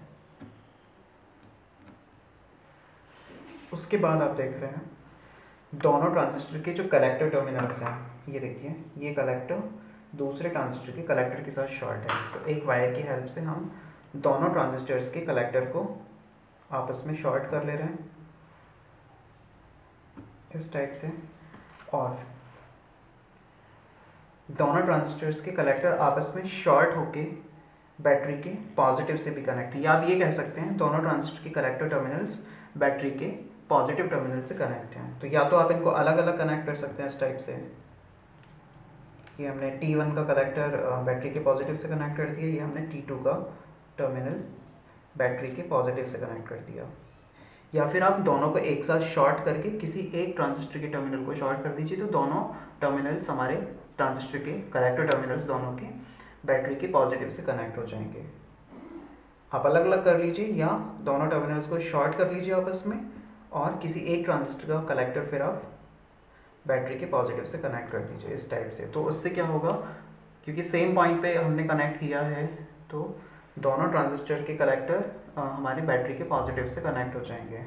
उसके बाद आप देख रहे हैं दोनों ट्रांजिस्टर के जो कलेक्टर टर्मिनल्स हैं, ये देखिए, ये कलेक्टर दूसरे ट्रांजिस्टर के कलेक्टर के साथ शॉर्ट है। तो एक वायर की हेल्प से हम दोनों ट्रांजिस्टर्स के कलेक्टर को आपस में शॉर्ट कर ले रहे हैं इस टाइप से, और दोनों ट्रांजिस्टर्स के कलेक्टर आपस में शॉर्ट होके बैटरी के पॉजिटिव से भी कनेक्ट है, या आप ये कह सकते हैं दोनों ट्रांजिस्टर के कलेक्टर टर्मिनल्स बैटरी के पॉजिटिव टर्मिनल से कनेक्ट हैं। तो या तो आप इनको अलग अलग कनेक्ट कर सकते हैं इस टाइप से, ये हमने T1 का कलेक्टर बैटरी के पॉजिटिव से कनेक्ट कर दिया, ये हमने T2 का टर्मिनल बैटरी के पॉजिटिव से कनेक्ट कर दिया। या फिर आप दोनों को एक साथ शॉर्ट करके किसी एक ट्रांजिस्टर के टर्मिनल को शॉर्ट कर दीजिए, तो दोनों टर्मिनल्स हमारे ट्रांजिस्टर के कलेक्टर टर्मिनल्स दोनों के बैटरी के पॉजिटिव से कनेक्ट हो जाएंगे। आप अलग अलग कर लीजिए, या दोनों टर्मिनल्स को शॉर्ट कर लीजिए आपस में, और किसी एक ट्रांजिस्टर का कलेक्टर फिर आप बैटरी के पॉजिटिव से कनेक्ट कर दीजिए इस टाइप से। तो उससे क्या होगा, क्योंकि सेम पॉइंट पे हमने कनेक्ट किया है, तो दोनों ट्रांजिस्टर के कलेक्टर हमारे बैटरी के पॉजिटिव से कनेक्ट हो जाएंगे।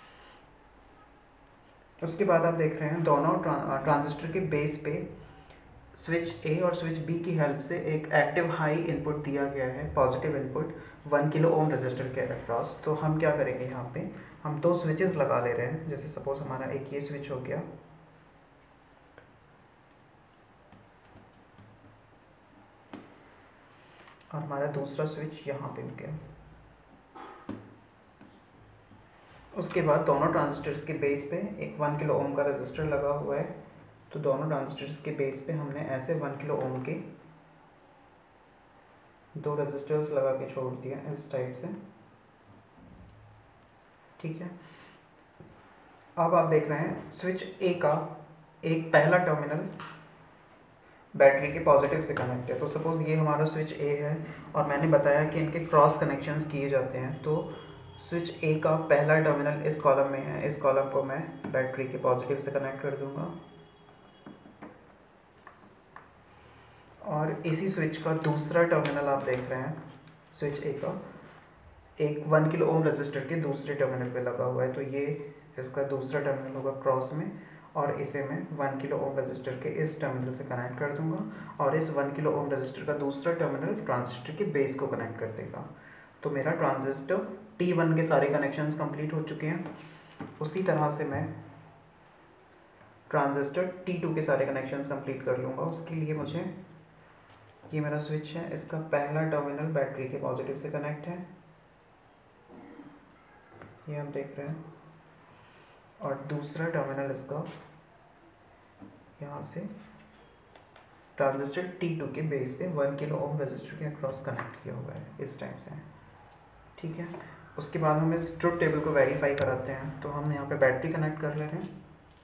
उसके बाद आप देख रहे हैं दोनों ट्रांजिस्टर के बेस पे स्विच ए और स्विच बी की हेल्प से एक एक्टिव हाई इनपुट दिया गया है, positive input 1 kilo ohm resistor के अक्रॉस। तो हम क्या करेंगे, यहाँ पे हम 2 स्विचेस लगा ले रहे हैं। जैसे सपोज हमारा एक ये स्विच हो गया, और हमारा दूसरा स्विच यहाँ पे हो गया। उसके बाद दोनों ट्रांजिस्टर्स के बेस पे एक 1 किलो ओम का रजिस्टर लगा हुआ है। तो दोनों ट्रांजिस्टर्स के बेस पे हमने ऐसे 1 किलो ओम के 2 रेजिस्टर्स लगा के छोड़ दिया इस टाइप से, ठीक है। अब आप देख रहे हैं स्विच ए का एक पहला टर्मिनल बैटरी के पॉजिटिव से कनेक्ट है। तो सपोज़ ये हमारा स्विच ए है और मैंने बताया कि इनके क्रॉस कनेक्शंस किए जाते हैं। तो स्विच ए का पहला टर्मिनल इस कॉलम में है, इस कॉलम को मैं बैटरी के पॉजिटिव से कनेक्ट कर दूंगा और इसी स्विच का दूसरा टर्मिनल आप देख रहे हैं, स्विच ए का एक 1 किलो ओम रजिस्टर के दूसरे टर्मिनल पे लगा हुआ है। तो ये इसका दूसरा टर्मिनल होगा क्रॉस में और इसे मैं 1 किलो ओम रजिस्टर के इस टर्मिनल से कनेक्ट कर दूंगा और इस 1 किलो ओम रजिस्टर का दूसरा टर्मिनल ट्रांजिस्टर के बेस को कनेक्ट कर देगा। तो मेरा ट्रांजिस्टर T1 के सारे कनेक्शंस कंप्लीट हो चुके हैं। उसी तरह से मैं ट्रांजिस्टर T2 के सारे कनेक्शंस कंप्लीट कर लूँगा। उसके लिए मुझे, ये मेरा स्विच है, इसका पहला टर्मिनल बैटरी के पॉजिटिव से कनेक्ट है, ये आप देख रहे हैं, और दूसरा टर्मिनल इसका यहाँ से ट्रांजिस्टर T2 के बेस पे 1 किलो ओम रजिस्टर के अक्रॉस कनेक्ट किया हुआ है इस टाइप से, ठीक है। उसके बाद हम इस ट्रुथ टेबल को वेरीफाई कराते हैं। तो हम यहाँ पे बैटरी कनेक्ट कर ले रहे हैं।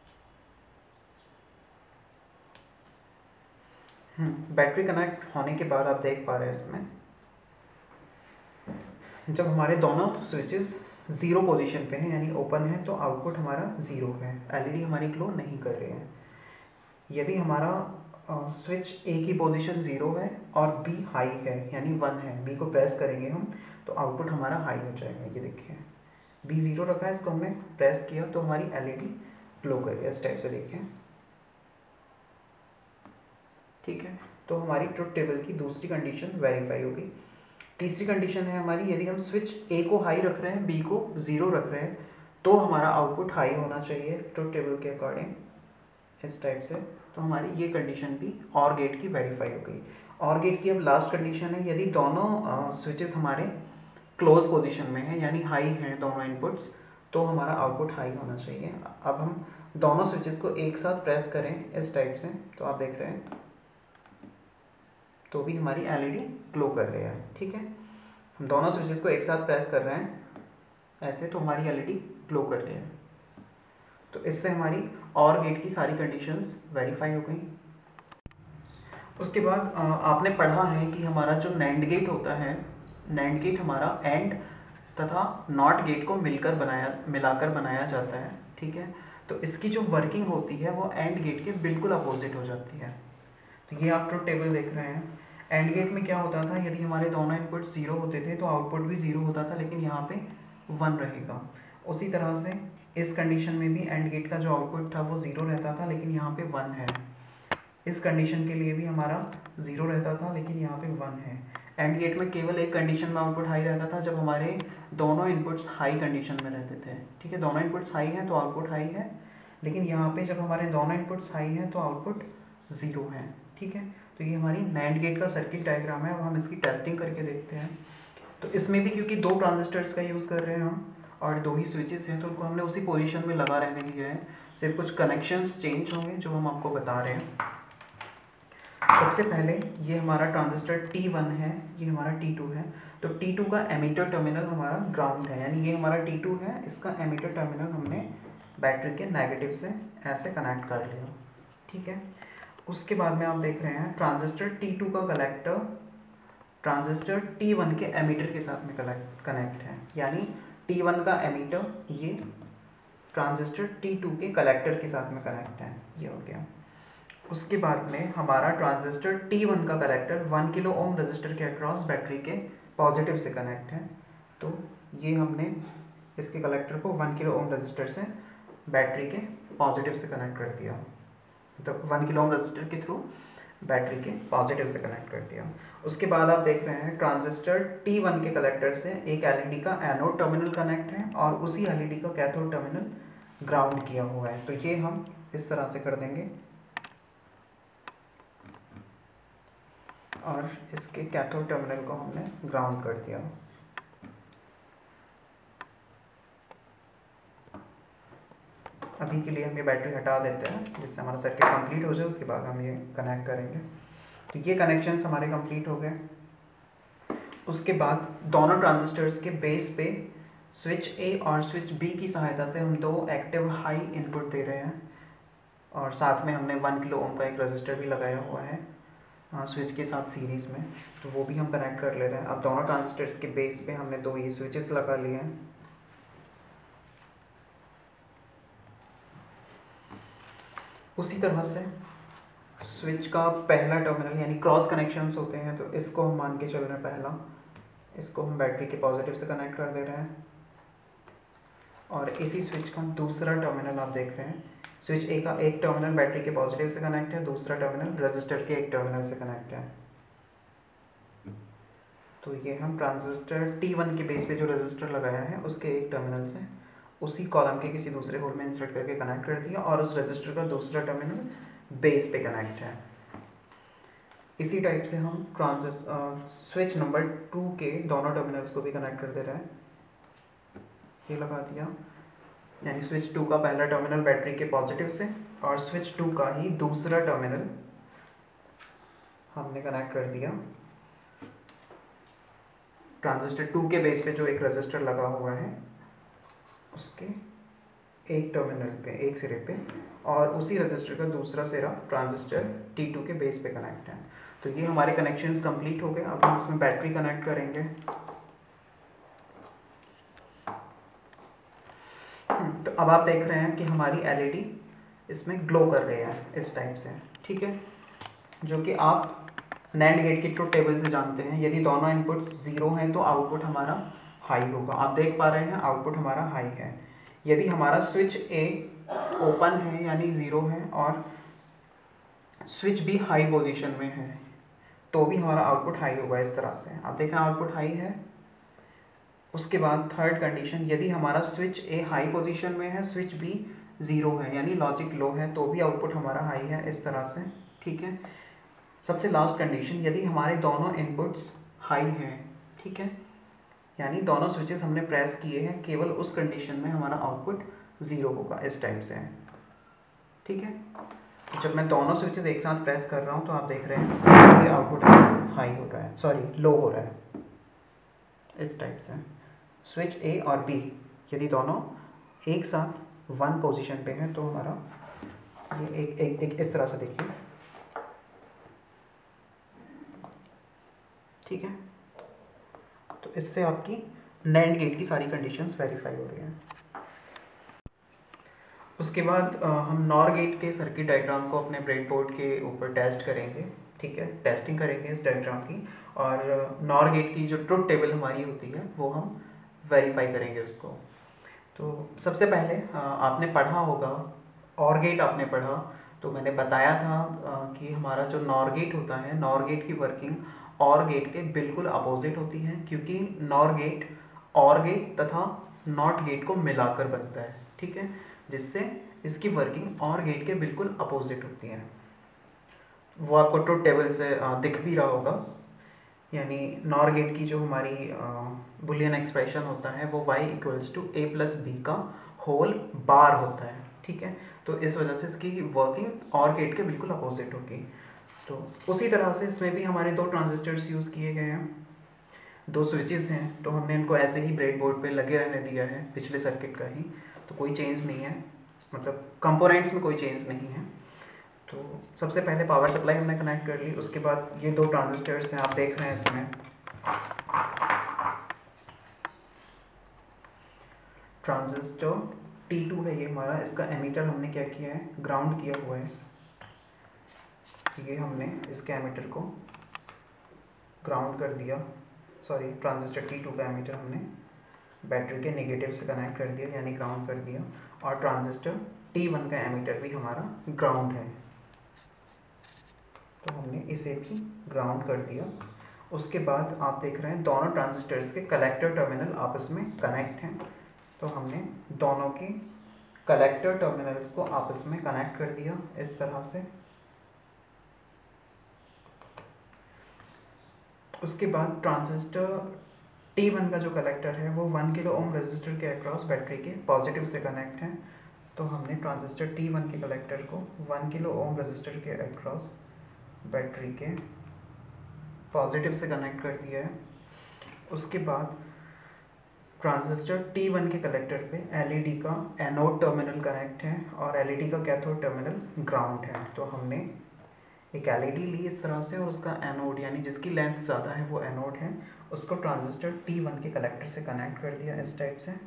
बैटरी कनेक्ट होने के बाद आप देख पा रहे हैं इसमें जब हमारे दोनों स्विचेस 0 पोजीशन पे हैं यानी ओपन है तो आउटपुट हमारा 0 है, एलईडी हमारी ग्लो नहीं कर रहे हैं। यदि हमारा स्विच ए की पोजीशन 0 है और बी हाई है यानी 1 है, बी को प्रेस करेंगे हम तो आउटपुट हमारा हाई हो जाएगा। ये देखिए बी 0 रखा है, इसको हमने प्रेस किया तो हमारी एलईडी ग्लो कर रही है इस टाइप से, देखिए, ठीक है। तो हमारी ट्रुथ टेबल की दूसरी कंडीशन वेरीफाई होगी। तीसरी कंडीशन है हमारी, यदि हम स्विच ए को हाई रख रहे हैं, बी को 0 रख रहे हैं तो हमारा आउटपुट हाई होना चाहिए ट्रुथ टेबल के अकॉर्डिंग इस टाइप से। तो हमारी ये कंडीशन भी और गेट की वेरीफाई हो गई। और गेट की अब लास्ट कंडीशन है, यदि दोनों स्विचेस हमारे क्लोज पोजीशन में हैं यानी हाई हैं दोनों इनपुट्स, तो हमारा आउटपुट हाई होना चाहिए। अब हम दोनों स्विचेस को एक साथ प्रेस करें इस टाइप से, तो आप देख रहे हैं तो भी हमारी एलईडी ग्लो कर रही है, ठीक है। हम दोनों स्विचेस को एक साथ प्रेस कर रहे हैं ऐसे तो हमारी एलईडी ग्लो कर रही है। तो इससे हमारी और गेट की सारी कंडीशंस वेरीफाई हो गई। उसके बाद आपने पढ़ा है कि हमारा जो नैंड गेट होता है, नैंड गेट हमारा एंड तथा नॉट गेट को मिलाकर बनाया जाता है, ठीक है। तो इसकी जो वर्किंग होती है वो एंड गेट के बिल्कुल अपोजिट हो जाती है। तो ये आप ट्रुथ टेबल देख रहे हैं। एंड गेट में क्या होता था, यदि हमारे दोनों इनपुट 0 होते थे तो आउटपुट भी 0 होता था, लेकिन यहाँ पे 1 रहेगा। उसी तरह से इस कंडीशन में भी एंड गेट का जो आउटपुट था वो 0 रहता था, लेकिन यहाँ पे 1 है। इस कंडीशन के लिए भी हमारा 0 रहता था, लेकिन यहाँ पे 1 है। एंड गेट में केवल एक कंडीशन में आउटपुट हाई रहता था, जब हमारे दोनों इनपुट्स हाई कंडीशन में रहते थे, ठीक है। दोनों इनपुट्स हाई हैं तो आउटपुट हाई है, लेकिन यहाँ पे जब हमारे दोनों इनपुट्स हाई हैं तो आउटपुट 0 है, ठीक है। तो ये हमारी नैंड गेट का सर्किट डायग्राम है। अब हम इसकी टेस्टिंग करके देखते हैं। तो इसमें भी क्योंकि 2 ट्रांजिस्टर्स का यूज़ कर रहे हैं हम और 2 ही स्विचेस हैं तो उनको हमने उसी पोजीशन में लगा रहने दिया है, सिर्फ कुछ कनेक्शंस चेंज होंगे जो हम आपको बता रहे हैं। सबसे पहले ये हमारा ट्रांजिस्टर T1 है, ये हमारा T2 है। तो T2 का एमीटर टर्मिनल हमारा ग्राउंड है, यानी ये हमारा T2 है, इसका एमीटर टर्मिनल हमने बैटरी के नेगेटिव से ऐसे कनेक्ट कर लिया, ठीक है। उसके बाद में आप देख रहे हैं ट्रांजिस्टर T2 का कलेक्टर ट्रांजिस्टर T1 के एमीटर के साथ में कनेक्ट है, यानी T1 का एमीटर ये ट्रांजिस्टर T2 के कलेक्टर के साथ में कनेक्ट है, ये हो गया। उसके बाद में हमारा ट्रांजिस्टर T1 का कलेक्टर 1 किलो ओम रजिस्टर के अक्रॉस बैटरी के पॉजिटिव से कनेक्ट है। तो ये हमने इसके कलेक्टर को 1 किलो ओम रजिस्टर से बैटरी के पॉजिटिव से कनेक्ट कर दिया, मतलब 1 किलो ओम रजिस्टर के थ्रू बैटरी के पॉजिटिव से कनेक्ट कर दिया। उसके बाद आप देख रहे हैं ट्रांजिस्टर T1 के कलेक्टर से एक एलईडी का एनोड टर्मिनल कनेक्ट है और उसी एलईडी का कैथोड टर्मिनल ग्राउंड किया हुआ है। तो ये हम इस तरह से कर देंगे और इसके कैथोड टर्मिनल को हमने ग्राउंड कर दिया। अभी के लिए हम ये बैटरी हटा देते हैं जिससे हमारा सर्किट कंप्लीट हो जाए, उसके बाद हम ये कनेक्ट करेंगे। तो ये कनेक्शंस हमारे कंप्लीट हो गए। उसके बाद दोनों ट्रांजिस्टर्स के बेस पे स्विच ए और स्विच बी की सहायता से हम दो एक्टिव हाई इनपुट दे रहे हैं, और साथ में हमने 1 किलो ओम का एक रजिस्टर भी लगाया हुआ है स्विच के साथ सीरीज़ में, तो वो भी हम कनेक्ट कर ले रहे हैं। अब दोनों ट्रांजिस्टर्स के बेस पे हमने दो ये स्विचेस लगा लिए हैं। उसी तरह से स्विच का पहला टर्मिनल यानी क्रॉस कनेक्शंस होते हैं, तो इसको हम मान के चल रहे हैं पहला, इसको हम बैटरी के पॉजिटिव से कनेक्ट कर दे रहे हैं। और इसी स्विच का दूसरा टर्मिनल आप देख रहे हैं, स्विच ए का एक टर्मिनल बैटरी के पॉजिटिव से कनेक्ट है, दूसरा टर्मिनल रजिस्टर के एक टर्मिनल से कनेक्ट है। तो ये हम ट्रांजिस्टर T1 के बेस पे जो रजिस्टर लगाया है उसके एक टर्मिनल से उसी कॉलम के किसी दूसरे होल में इंसर्ट करके कनेक्ट कर दिया, और उस रजिस्टर का दूसरा टर्मिनल बेस पे कनेक्ट है। इसी टाइप से हम स्विच नंबर 2 के दोनों टर्मिनल्स को भी कनेक्ट कर दे रहे हैं। ये लगा दिया, यानी स्विच 2 का पहला टर्मिनल बैटरी के पॉजिटिव से और स्विच 2 का ही दूसरा टर्मिनल हमने कनेक्ट कर दिया ट्रांजिस्टर 2 के बेस पे जो एक रजिस्टर लगा हुआ है उसके एक टर्मिनल पे, एक सिरे पे, और उसी रजिस्टर का दूसरा सिरा ट्रांजिस्टर T2 के बेस पे कनेक्ट है। तो ये हमारे कनेक्शंस कंप्लीट हो गए। अब हम इसमें बैटरी कनेक्ट करेंगे। तो अब आप देख रहे हैं कि हमारी LED इसमें ग्लो कर रही है इस टाइप से, ठीक है, जो कि आप NAND गेट की ट्रुथ टेबल से जानते हैं। यदि दोनों इनपुट्स 0 हैं तो आउटपुट हमारा हाई होगा। आप देख पा रहे हैं आउटपुट हमारा हाई है। यदि हमारा स्विच ए ओपन है यानी 0 है और स्विच भी हाई पोजीशन में है तो भी हमारा आउटपुट हाई होगा। इस तरह से आप देख रहे हैं आउटपुट हाई है। उसके बाद थर्ड कंडीशन, यदि हमारा स्विच ए हाई पोजीशन में है, स्विच बी 0 है यानी लॉजिक लो है, तो भी आउटपुट हमारा हाई है। इस तरह से, ठीक है। सबसे लास्ट कंडीशन, यदि हमारे दोनों इनपुट्स हाई हैं, ठीक है, यानी दोनों स्विचेस हमने प्रेस किए हैं, केवल उस कंडीशन में हमारा आउटपुट 0 होगा। इस टाइप से है, ठीक है। तो जब मैं दोनों स्विचेस एक साथ प्रेस कर रहा हूँ तो आप देख रहे हैं ये आउटपुट हाई हो रहा है, सॉरी लो हो रहा है। इस टाइप से स्विच ए और बी यदि दोनों एक साथ 1 पोजीशन पे हैं तो हमारा ये एक इस तरह से देखिए, ठीक है। तो इससे आपकी NAND गेट की सारी कंडीशंस वेरीफाई हो रही हैं। उसके बाद हम NOR गेट के सर्किट डायग्राम को अपने ब्रेडबोर्ड के ऊपर टेस्ट करेंगे, ठीक है, टेस्टिंग करेंगे इस डायग्राम की, और NOR गेट की जो ट्रुथ टेबल हमारी होती है वो हम वेरीफाई करेंगे उसको। तो सबसे पहले आपने पढ़ा होगा OR गेट, आपने पढ़ा तो मैंने बताया था कि हमारा जो NOR गेट होता है, NOR गेट की वर्किंग OR गेट के बिल्कुल अपोजिट होती है, क्योंकि NOR गेट OR गेट तथा NOT गेट को मिलाकर बनता है, ठीक है, जिससे इसकी वर्किंग OR गेट के बिल्कुल अपोजिट होती है। वो आपको ट्रुथ टेबल से दिख भी रहा होगा, यानी NOR गेट की जो हमारी बुलियन एक्सप्रेशन होता है वो y = a + b का होल बार होता है, ठीक है। तो इस वजह से इसकी वर्किंग OR गेट के बिल्कुल अपोजिट होगी। तो उसी तरह से इसमें भी हमारे 2 ट्रांजिस्टर्स यूज़ किए गए हैं, 2 स्विचेस हैं, तो हमने इनको ऐसे ही ब्रेडबोर्ड पे लगे रहने दिया है पिछले सर्किट का ही, तो कोई चेंज नहीं है, मतलब कंपोनेंट्स में कोई चेंज नहीं है। तो सबसे पहले पावर सप्लाई हमने कनेक्ट कर ली। उसके बाद ये 2 ट्रांजिस्टर्स हैं, आप देख रहे हैं इसमें ट्रांजिस्टर T2 है ये हमारा, इसका एमीटर हमने क्या किया है, ग्राउंड किया हुआ है। ये हमने इसके एमीटर को ग्राउंड कर दिया, सॉरी ट्रांजिस्टर T2 का एमीटर हमने बैटरी के नेगेटिव से कनेक्ट कर दिया यानी ग्राउंड कर दिया, और ट्रांजिस्टर T1 का एमीटर भी हमारा ग्राउंड है, तो हमने इसे भी ग्राउंड कर दिया। उसके बाद आप देख रहे हैं दोनों ट्रांजिस्टर्स के कलेक्टर टर्मिनल आपस में कनेक्ट हैं, तो हमने दोनों के कलेक्टर टर्मिनल्स को आपस में कनेक्ट कर दिया इस तरह से। उसके बाद ट्रांजिस्टर T1 का जो कलेक्टर है वो 1 किलो ओम रेजिस्टर के अक्रॉस बैटरी के पॉजिटिव से कनेक्ट है, तो हमने ट्रांजिस्टर T1 के कलेक्टर को 1 किलो ओम रेजिस्टर के अक्रॉस बैटरी के पॉजिटिव से कनेक्ट कर दिया है। उसके बाद ट्रांजिस्टर T1 के कलेक्टर पे LED का एनोड टर्मिनल कनेक्ट है और LED का कैथोड टर्मिनल ग्राउंड है। तो हमने एक LED ली इस तरह से और उसका एनोड यानी जिसकी लेंथ ज़्यादा है वो एनोड है, उसको ट्रांजिस्टर T1 के कलेक्टर से कनेक्ट कर दिया इस टाइप से।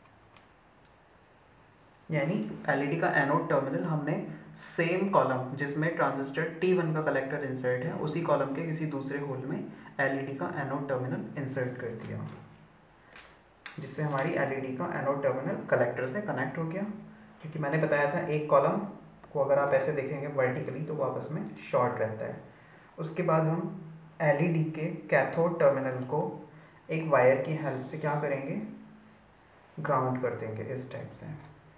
यानी LED का एनोड टर्मिनल हमने सेम कॉलम जिसमें ट्रांजिस्टर T1 का कलेक्टर इंसर्ट है उसी कॉलम के किसी दूसरे होल में LED का एनोड टर्मिनल इंसर्ट कर दिया, जिससे हमारी LED का एनोड टर्मिनल कलेक्टर से कनेक्ट हो गया। क्योंकि मैंने बताया था एक कॉलम को अगर आप ऐसे देखेंगे वर्टिकली तो वो आपस में शॉर्ट रहता है। उसके बाद हम LED के कैथोड टर्मिनल को एक वायर की हेल्प से क्या करेंगे, ग्राउंड कर देंगे इस टाइप से।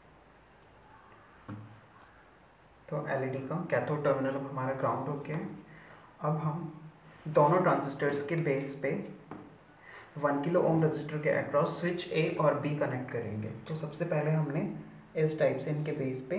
तो LED का कैथोड टर्मिनल अब हमारा ग्राउंड हो गया है। अब हम दोनों ट्रांजिस्टर्स के बेस पे 1 किलो ओम रजिस्टर के अक्रॉस स्विच A और B कनेक्ट करेंगे। तो सबसे पहले हमने इस टाइप से इनके बेस पे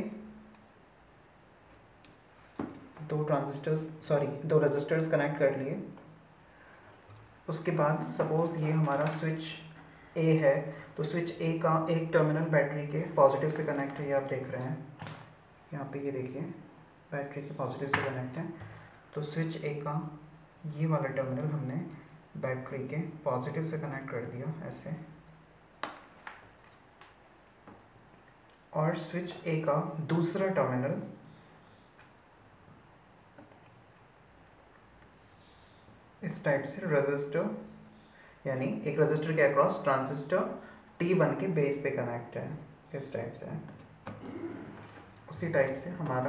दो रजिस्टर्स कनेक्ट कर लिए। उसके बाद सपोज ये हमारा स्विच A है, तो स्विच A का एक टर्मिनल बैटरी के पॉजिटिव से कनेक्ट है, ये आप देख रहे हैं यहाँ पे, ये देखिए बैटरी के पॉजिटिव से कनेक्ट है। तो स्विच A का ये वाला टर्मिनल हमने बैटरी के पॉजिटिव से कनेक्ट कर दिया ऐसे, और स्विच A का दूसरा टर्मिनल इस टाइप से रजिस्टर यानी एक रजिस्टर के अक्रॉस ट्रांजिस्टर T1 के बेस पे कनेक्ट है इस टाइप से। उसी टाइप से हमारा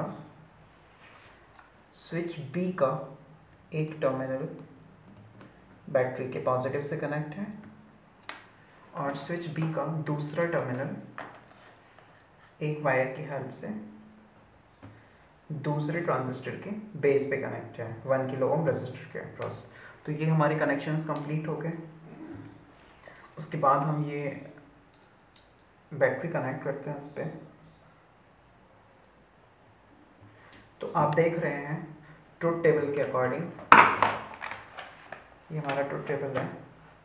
स्विच B का एक टर्मिनल बैटरी के पॉजिटिव से कनेक्ट है और स्विच B का दूसरा टर्मिनल एक वायर की हेल्प से दूसरे ट्रांजिस्टर के बेस पे कनेक्ट है 1 किलो ओम रजिस्टर के अक्रॉस। तो ये हमारे कनेक्शंस कंप्लीट हो गए। उसके बाद हम ये बैटरी कनेक्ट करते हैं इस पर। तो आप देख रहे हैं ट्रुथ टेबल के अकॉर्डिंग, ये हमारा ट्रुथ टेबल है।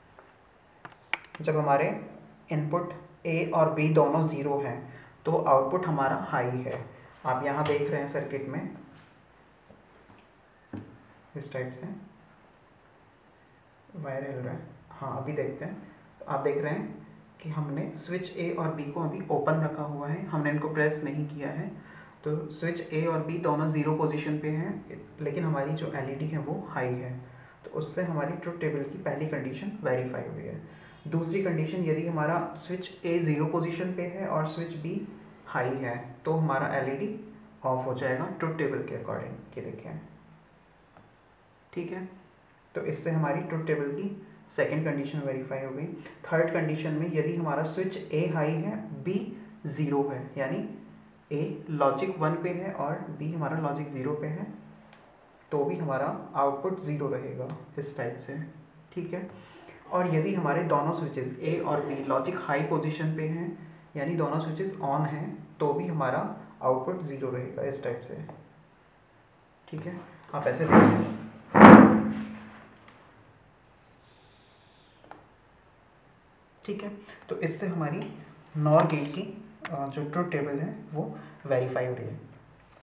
जब हमारे इनपुट A और B दोनों ज़ीरो हैं तो आउटपुट हमारा हाई है। आप यहाँ देख रहे हैं सर्किट में इस टाइप से वायर हिल रहा है। हाँ अभी देखते हैं। तो आप देख रहे हैं कि हमने स्विच A और B को अभी ओपन रखा हुआ है, हमने इनको प्रेस नहीं किया है। तो स्विच A और B दोनों ज़ीरो पोजीशन पे हैं, लेकिन हमारी जो LED है वो हाई है। तो उससे हमारी ट्रुथ टेबल की पहली कंडीशन वेरीफाई हुई है। दूसरी कंडीशन, यदि हमारा स्विच A ज़ीरो पोजीशन पे है और स्विच B हाई है तो हमारा LED ऑफ हो जाएगा ट्रुथ टेबल के अकॉर्डिंग, ये देखिए, ठीक है। तो इससे हमारी ट्रुथ टेबल की सेकंड कंडीशन वेरीफाई हो गई। थर्ड कंडीशन में यदि हमारा स्विच A हाई है, B ज़ीरो है, यानी A लॉजिक 1 पे है और B हमारा लॉजिक 0 पे है, तो भी हमारा आउटपुट 0 रहेगा इस टाइप से, ठीक है। और यदि हमारे दोनों स्विचेस A और B लॉजिक हाई पोजीशन पे हैं, यानी दोनों स्विचेस ऑन हैं, तो भी हमारा आउटपुट 0 रहेगा इस टाइप से, ठीक है। आप ऐसे देखिए, ठीक है। तो इससे हमारी नॉर गेट की जो ट्रुथ टेबल है वो वेरीफाई हो रही है।